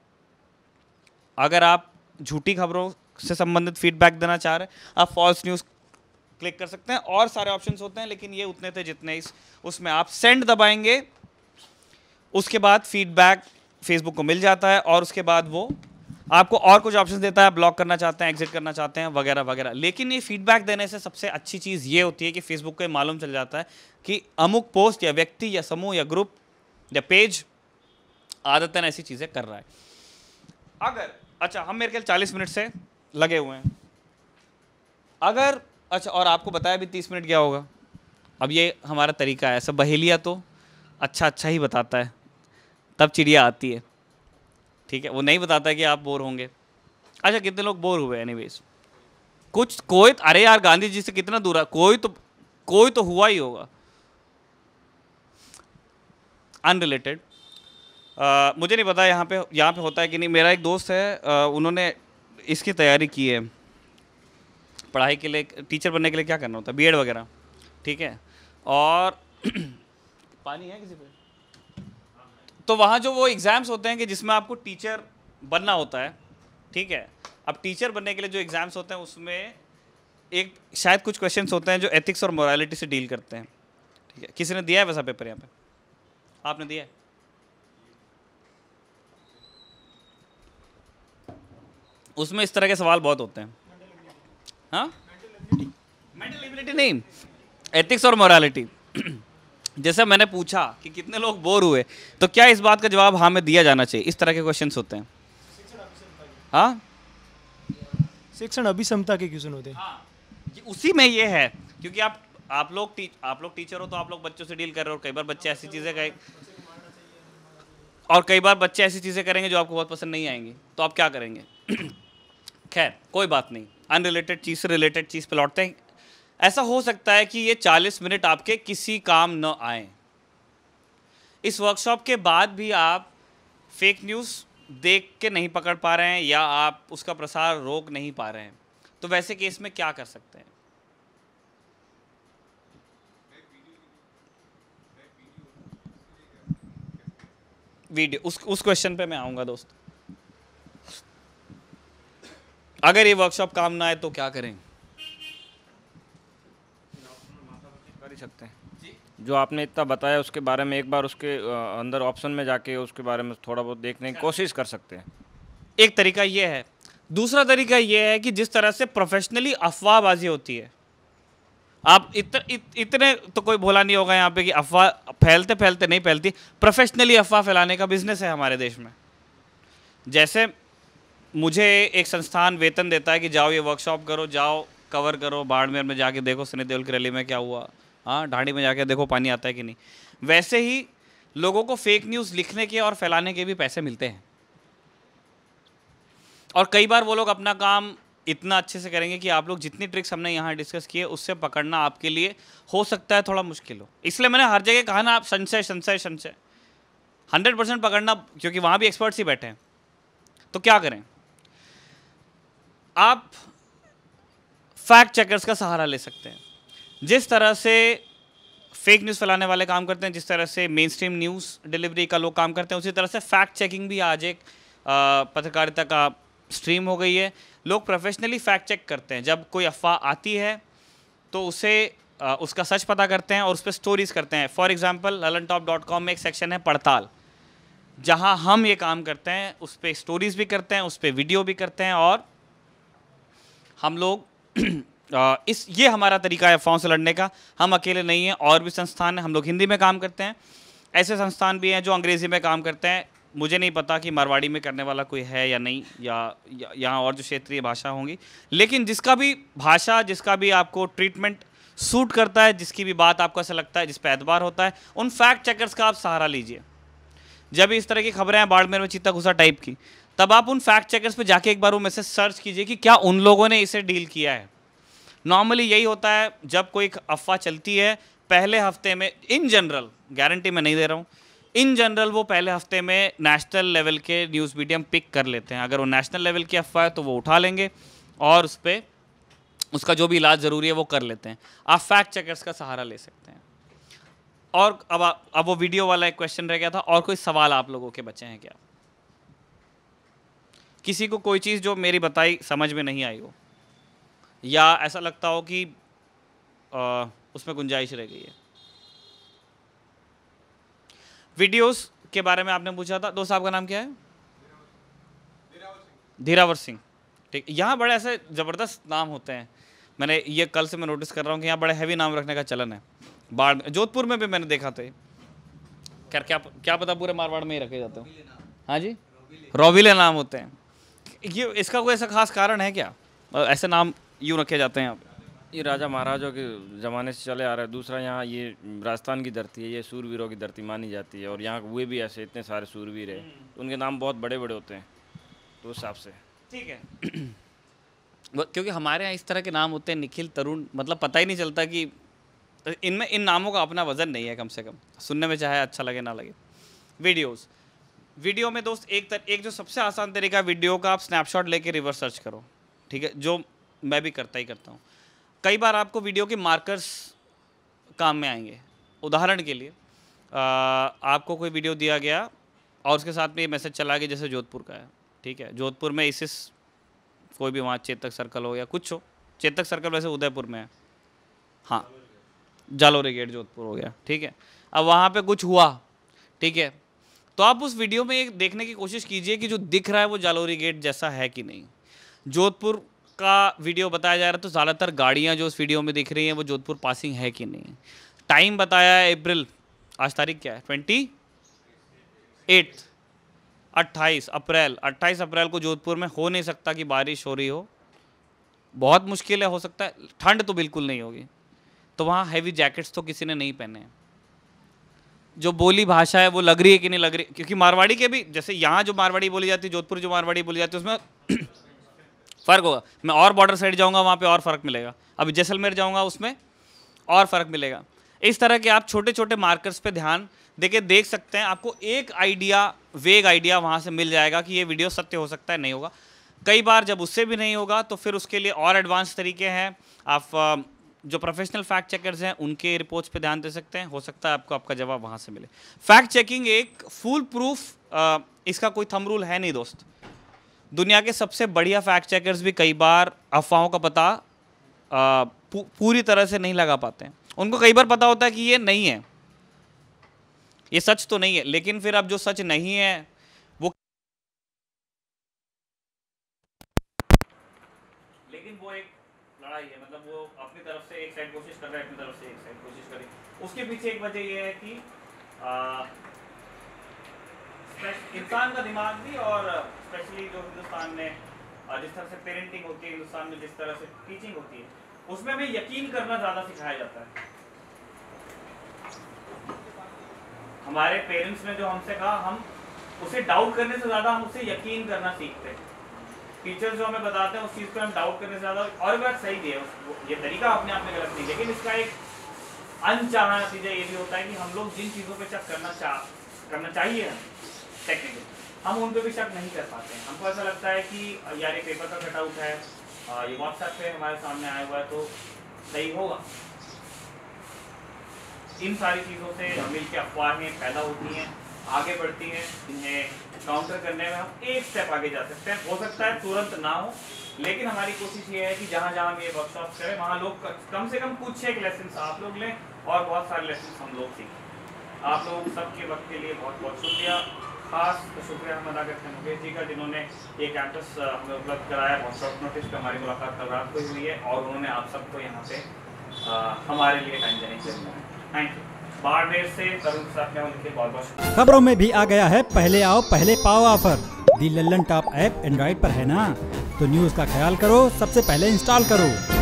अगर आप झूठी खबरों से संबंधित फीडबैक देना चाह रहे हैं, आप फॉल्स न्यूज़ क्लिक कर सकते हैं। और सारे ऑप्शंस होते हैं, लेकिन ये उतने थे जितने उसमें आप सेंड दबाएंगे, उसके बाद फीडबैक फेसबुक को मिल जाता है, और उसके बाद वो आपको और कुछ ऑप्शंस देता है, ब्लॉक करना चाहते हैं, एग्जिट करना चाहते हैं, वगैरह वगैरह। लेकिन ये फीडबैक देने से सबसे अच्छी चीज़ ये होती है कि फेसबुक को मालूम चल जाता है कि अमुक पोस्ट या व्यक्ति या समूह या ग्रुप या पेज आदतन ऐसी चीज़ें कर रहा है। अगर अच्छा, हम मेरे ख्याल 40 मिनट से लगे हुए हैं, अगर अच्छा, और आपको बताया भी 30 मिनट क्या होगा। अब ये हमारा तरीका है, सब बहेलिया तो अच्छा ही बताता है, तब चिड़िया आती है, ठीक है। वो नहीं बताता है कि आप बोर होंगे। अच्छा, कितने लोग बोर हुए? एनीवेज कोई अरे यार, गांधी जी से कितना दूर है, कोई तो हुआ ही होगा। अनरिलेटेड, मुझे नहीं पता यहाँ पे होता है कि नहीं। मेरा एक दोस्त है, उन्होंने इसकी तैयारी की है पढ़ाई के लिए, टीचर बनने के लिए क्या करना होता है, बीएड वगैरह, ठीक है। और पानी है किसी पे? तो वहाँ जो वो एग्ज़ाम्स होते हैं कि जिसमें आपको टीचर बनना होता है, ठीक है। अब टीचर बनने के लिए जो एग्ज़ाम्स होते हैं उसमें एक शायद कुछ क्वेश्चंस होते हैं जो एथिक्स और मोरालिटी से डील करते हैं, ठीक है। किसी ने दिया है वैसा पेपर यहाँ पे? आपने दिया है? उसमें इस तरह के सवाल बहुत होते हैं। हाँ, मेंटल एबिलिटी नहीं, एथिक्स और मोरालिटी। जैसे मैंने पूछा कि कितने लोग बोर हुए, तो क्या इस बात का जवाब हाँ में दिया जाना चाहिए? इस तरह के क्वेश्चंस होते हैं। हाँ, शिक्षण अभिक्षमता के क्वेश्चन होते हैं। हाँ, उसी में ये है, क्योंकि आप लोग टीचर हो तो आप लोग बच्चों से डील कर रहे हो। कई बार बच्चे ऐसी चीज़ें करें, और कई बार बच्चे ऐसी चीज़ें करेंगे जो आपको बहुत पसंद नहीं आएंगी, तो आप क्या करेंगे? खैर, कोई बात नहीं, अनरिलेटेड चीज़ से रिलेटेड चीज़ पे लौटते हैं। ऐसा हो सकता है कि ये 40 मिनट आपके किसी काम न आए। इस वर्कशॉप के बाद भी आप फेक न्यूज़ देख के नहीं पकड़ पा रहे हैं, या आप उसका प्रसार रोक नहीं पा रहे हैं, तो वैसे केस में क्या कर सकते हैं? वीडियो, उस क्वेश्चन पे मैं आऊँगा दोस्त। अगर ये वर्कशॉप काम ना आए तो क्या करें? कर ही सकते हैं। जो आपने इतना बताया उसके बारे में एक बार उसके अंदर ऑप्शन में जाके उसके बारे में थोड़ा बहुत देखने की कोशिश कर सकते हैं। एक तरीका ये है। दूसरा तरीका ये है कि जिस तरह से प्रोफेशनली अफवाहबाजी होती है, आप इतने तो कोई भोला नहीं होगा यहाँ पे कि अफवाह फैलते नहीं फैलती। प्रोफेशनली अफवाह फैलाने का बिजनेस है हमारे देश में। जैसे मुझे एक संस्थान वेतन देता है कि जाओ ये वर्कशॉप करो, जाओ कवर करो, बाड़मेर में जाके देखो सनी देओल की रैली में क्या हुआ, हाँ ढांडी में जाके देखो पानी आता है कि नहीं। वैसे ही लोगों को फेक न्यूज़ लिखने के और फैलाने के भी पैसे मिलते हैं, और कई बार वो लोग अपना काम इतना अच्छे से करेंगे कि आप लोग जितनी ट्रिक्स हमने यहाँ डिस्कस किए उससे पकड़ना आपके लिए हो सकता है थोड़ा मुश्किल हो। इसलिए मैंने हर जगह कहा ना, आप संशय 100% पकड़ना, क्योंकि वहाँ भी एक्सपर्ट्स ही बैठे हैं। तो क्या करें? आप फैक्ट चेकर्स का सहारा ले सकते हैं। जिस तरह से फेक न्यूज़ फैलाने वाले काम करते हैं, जिस तरह से मेन स्ट्रीम न्यूज़ डिलीवरी का लोग काम करते हैं, उसी तरह से फैक्ट चेकिंग भी आज एक पत्रकारिता का स्ट्रीम हो गई है। लोग प्रोफेशनली फैक्ट चेक करते हैं। जब कोई अफवाह आती है तो उसे उसका सच पता करते हैं और उस पर स्टोरीज़ करते हैं। फॉर एग्जांपल lalantop.com में एक सेक्शन है पड़ताल, जहां हम ये काम करते हैं, उस पर स्टोरीज़ भी करते हैं, उस पर वीडियो भी करते हैं, और हम लोग ये हमारा तरीका है अफवाहों से लड़ने का। हम अकेले नहीं हैं, और भी संस्थान हैं। हम लोग हिंदी में काम करते हैं, ऐसे संस्थान भी हैं जो अंग्रेज़ी में काम करते हैं। मुझे नहीं पता कि मारवाड़ी में करने वाला कोई है या नहीं, या यहाँ और जो क्षेत्रीय भाषा होंगी, लेकिन जिसका भी भाषा, जिसका भी आपको ट्रीटमेंट सूट करता है, जिसकी भी बात आपको ऐसा लगता है, जिस पर एतबार होता है, उन फैक्ट चेकर्स का आप सहारा लीजिए। जब भी इस तरह की खबरें हैं बाड़मेर में चीता घुसा टाइप की, तब आप उन फैक्ट चेकर्स पे जाके एक बार वो मैसेज सर्च कीजिए कि क्या उन लोगों ने इसे डील किया है। नॉर्मली यही होता है, जब कोई अफवाह चलती है पहले हफ्ते में, इन जनरल, गारंटी मैं नहीं दे रहा हूँ, इन जनरल वो पहले हफ्ते में नेशनल लेवल के न्यूज़ मीडियम पिक कर लेते हैं। अगर वो नेशनल लेवल की अफवाह है तो वो उठा लेंगे और उस पर उसका जो भी इलाज ज़रूरी है वो कर लेते हैं। आप फैक्ट चेकर्स का सहारा ले सकते हैं। और अब वो वीडियो वाला एक क्वेश्चन रह गया था, और कोई सवाल आप लोगों के बचे हैं क्या? किसी को कोई चीज़ जो मेरी बताई समझ में नहीं आई हो, या ऐसा लगता हो कि उसमें गुंजाइश रह गई है? वीडियोस के बारे में आपने पूछा था। दोस्त आपका नाम क्या है? धीरावर सिंह। ठीक, यहाँ बड़े ऐसे ज़बरदस्त नाम होते हैं। मैंने ये कल से मैं नोटिस कर रहा हूँ कि यहाँ बड़े हैवी नाम रखने का चलन है। बाढ़, जोधपुर में भी मैंने देखा था। खैर क्या पता पूरे मारवाड़ में ही रखे जाते हो। हाँ जी, रोबिले नाम होते हैं। ये इसका कोई ऐसा खास कारण है क्या, ऐसे नाम यूँ रखे जाते हैं यहाँ पे? ये राजा महाराजों के ज़माने से चले आ रहा है। दूसरा, यहाँ ये राजस्थान की धरती है, ये सूरवीरों की धरती मानी जाती है, और यहाँ हुए भी ऐसे इतने सारे सूरवीर हैं, तो उनके नाम बहुत बड़े बड़े होते हैं, तो उस हिसाब से ठीक है। क्योंकि हमारे यहाँ इस तरह के नाम होते हैं, निखिल, तरुण, मतलब पता ही नहीं चलता कि इनमें इन नामों का अपना वजन नहीं है, कम से कम सुनने में चाहे अच्छा लगे ना लगे। वीडियो में दोस्त एक जो सबसे आसान तरीका वीडियो का, आप स्नैपशॉट लेके रिवर्स सर्च करो, ठीक है, जो मैं भी करता हूँ। कई बार आपको वीडियो के मार्कर्स काम में आएंगे। उदाहरण के लिए आपको कोई वीडियो दिया गया और उसके साथ में ये मैसेज चला गया, जैसे जोधपुर का है, ठीक है, जोधपुर में ISIS कोई भी वहाँ चेतक सर्कल हो या कुछ हो, चेतक सर्कल वैसे उदयपुर में है, हाँ, जालोरी गेट जोधपुर हो गया, ठीक है। अब वहाँ पे कुछ हुआ, ठीक है, तो आप उस वीडियो में एक देखने की कोशिश कीजिए कि जो दिख रहा है वो जालोरी गेट जैसा है कि नहीं। जोधपुर का वीडियो बताया जा रहा है तो ज़्यादातर गाड़ियाँ जो उस वीडियो में दिख रही हैं वो जोधपुर पासिंग है कि नहीं। टाइम बताया है अप्रैल, आज तारीख क्या है, 28 अप्रैल को जोधपुर में हो नहीं सकता कि बारिश हो रही हो, बहुत मुश्किल है, हो सकता है ठंड तो बिल्कुल नहीं होगी, तो वहाँ हैवी जैकेट्स तो किसी ने नहीं पहने हैं। जो बोली भाषा है वो लग रही है कि नहीं लग रही, क्योंकि मारवाड़ी के भी, जैसे यहाँ जो मारवाड़ी बोली जाती है, जोधपुर जो मारवाड़ी बोली जाती है, उसमें फ़र्क होगा। मैं और बॉर्डर साइड जाऊँगा वहाँ पे और फ़र्क मिलेगा, अभी जैसलमेर जाऊँगा उसमें और फ़र्क मिलेगा। इस तरह के आप छोटे छोटे मार्कर्स पे ध्यान देके देख सकते हैं, आपको एक आइडिया, वेग आइडिया वहाँ से मिल जाएगा कि ये वीडियो सत्य हो सकता है, नहीं होगा। कई बार जब उससे भी नहीं होगा तो फिर उसके लिए और एडवांस तरीके हैं। आप जो प्रोफेशनल फैक्ट चेकर्स हैं उनके रिपोर्ट्स पे ध्यान दे सकते हैं, हो सकता है आपको आपका जवाब वहाँ से मिले। फैक्ट चेकिंग एक फुल प्रूफ, इसका कोई थंब रूल है नहीं दोस्त। दुनिया के सबसे बढ़िया फैक्ट चेकर्स भी कई बार अफवाहों का पता पूरी तरह से नहीं लगा पाते हैं। उनको कई बार पता होता है कि ये नहीं है, ये सच तो नहीं है, लेकिन फिर अब जो सच नहीं है वो, लेकिन वो एक लड़ाई है, मतलब वो अपनी तरफ से एक साइड कोशिश कर रहा है, अपनी तरफ से एक साइड कोशिश करे। उसके पीछे एक वजह ये है कि इंसान का दिमाग भी, और स्पेशली जो हिंदुस्तान में जिस तरह से पेरेंटिंग होती है, हिंदुस्तान में जिस तरह से टीचिंग होती है, उसमें हमें यकीन करना ज़्यादा सिखाया जाता है। हमारे पेरेंट्स ने जो हमसे कहा, हम उसे डाउट करने से ज़्यादा हम उसे यकीन करना सीखते हैं। टीचर्स जो हमें बताते हैं उस चीज़ पे हम डाउट करने से ज़्यादा, और बात सही भी है, ये तरीका अपने आप में गलत नहीं, लेकिन इसका एक अनचाहा नतीजा ये भी होता है कि हम लोग जिन चीज़ों पे शक करना चाहिए टेक्निकली, हम उन पे भी शक नहीं कर पाते हैं। हमको ऐसा लगता है कि यार ये पेपर का कटआउट है, ये व्हाट्सएप पे हमारे सामने आया हुआ है तो सही होगा। इन सारी चीज़ों से मिल के अफवाहें पैदा होती हैं, आगे बढ़ती हैं। इन्हें काउंटर करने में हम एक स्टेप आगे जा सकते हैं। हो सकता है तुरंत ना हो, लेकिन हमारी कोशिश ये है कि जहाँ जहाँ हम ये वर्कशॉप करें वहाँ लोग कम से कम कुछ एक लेसन आप लोग लें और बहुत सारे लेसन हम लोग सीखें। आप लोग सबके वक्त के लिए बहुत बहुत शुक्रिया। खास शुक्रिया हम अदा करते हैं मुकेश जी का, जिन्होंने ये कैंपस हमें उपलब्ध कराया। बहुत शॉर्ट नोटिस पर हमारी मुलाकात कल रात को हुई है और उन्होंने आप सबको यहाँ पे हमारे लिए टाइम देने के लिए थैंक यू। बाड़मेर से तरुण के साथ में उनके बहुत बहुत शुक्रिया। खबरों में भी आ गया है पहले आओ पहले पाओ offer. The Lallantop app Android पर है ना, तो न्यूज़ का ख्याल करो, सबसे पहले इंस्टॉल करो।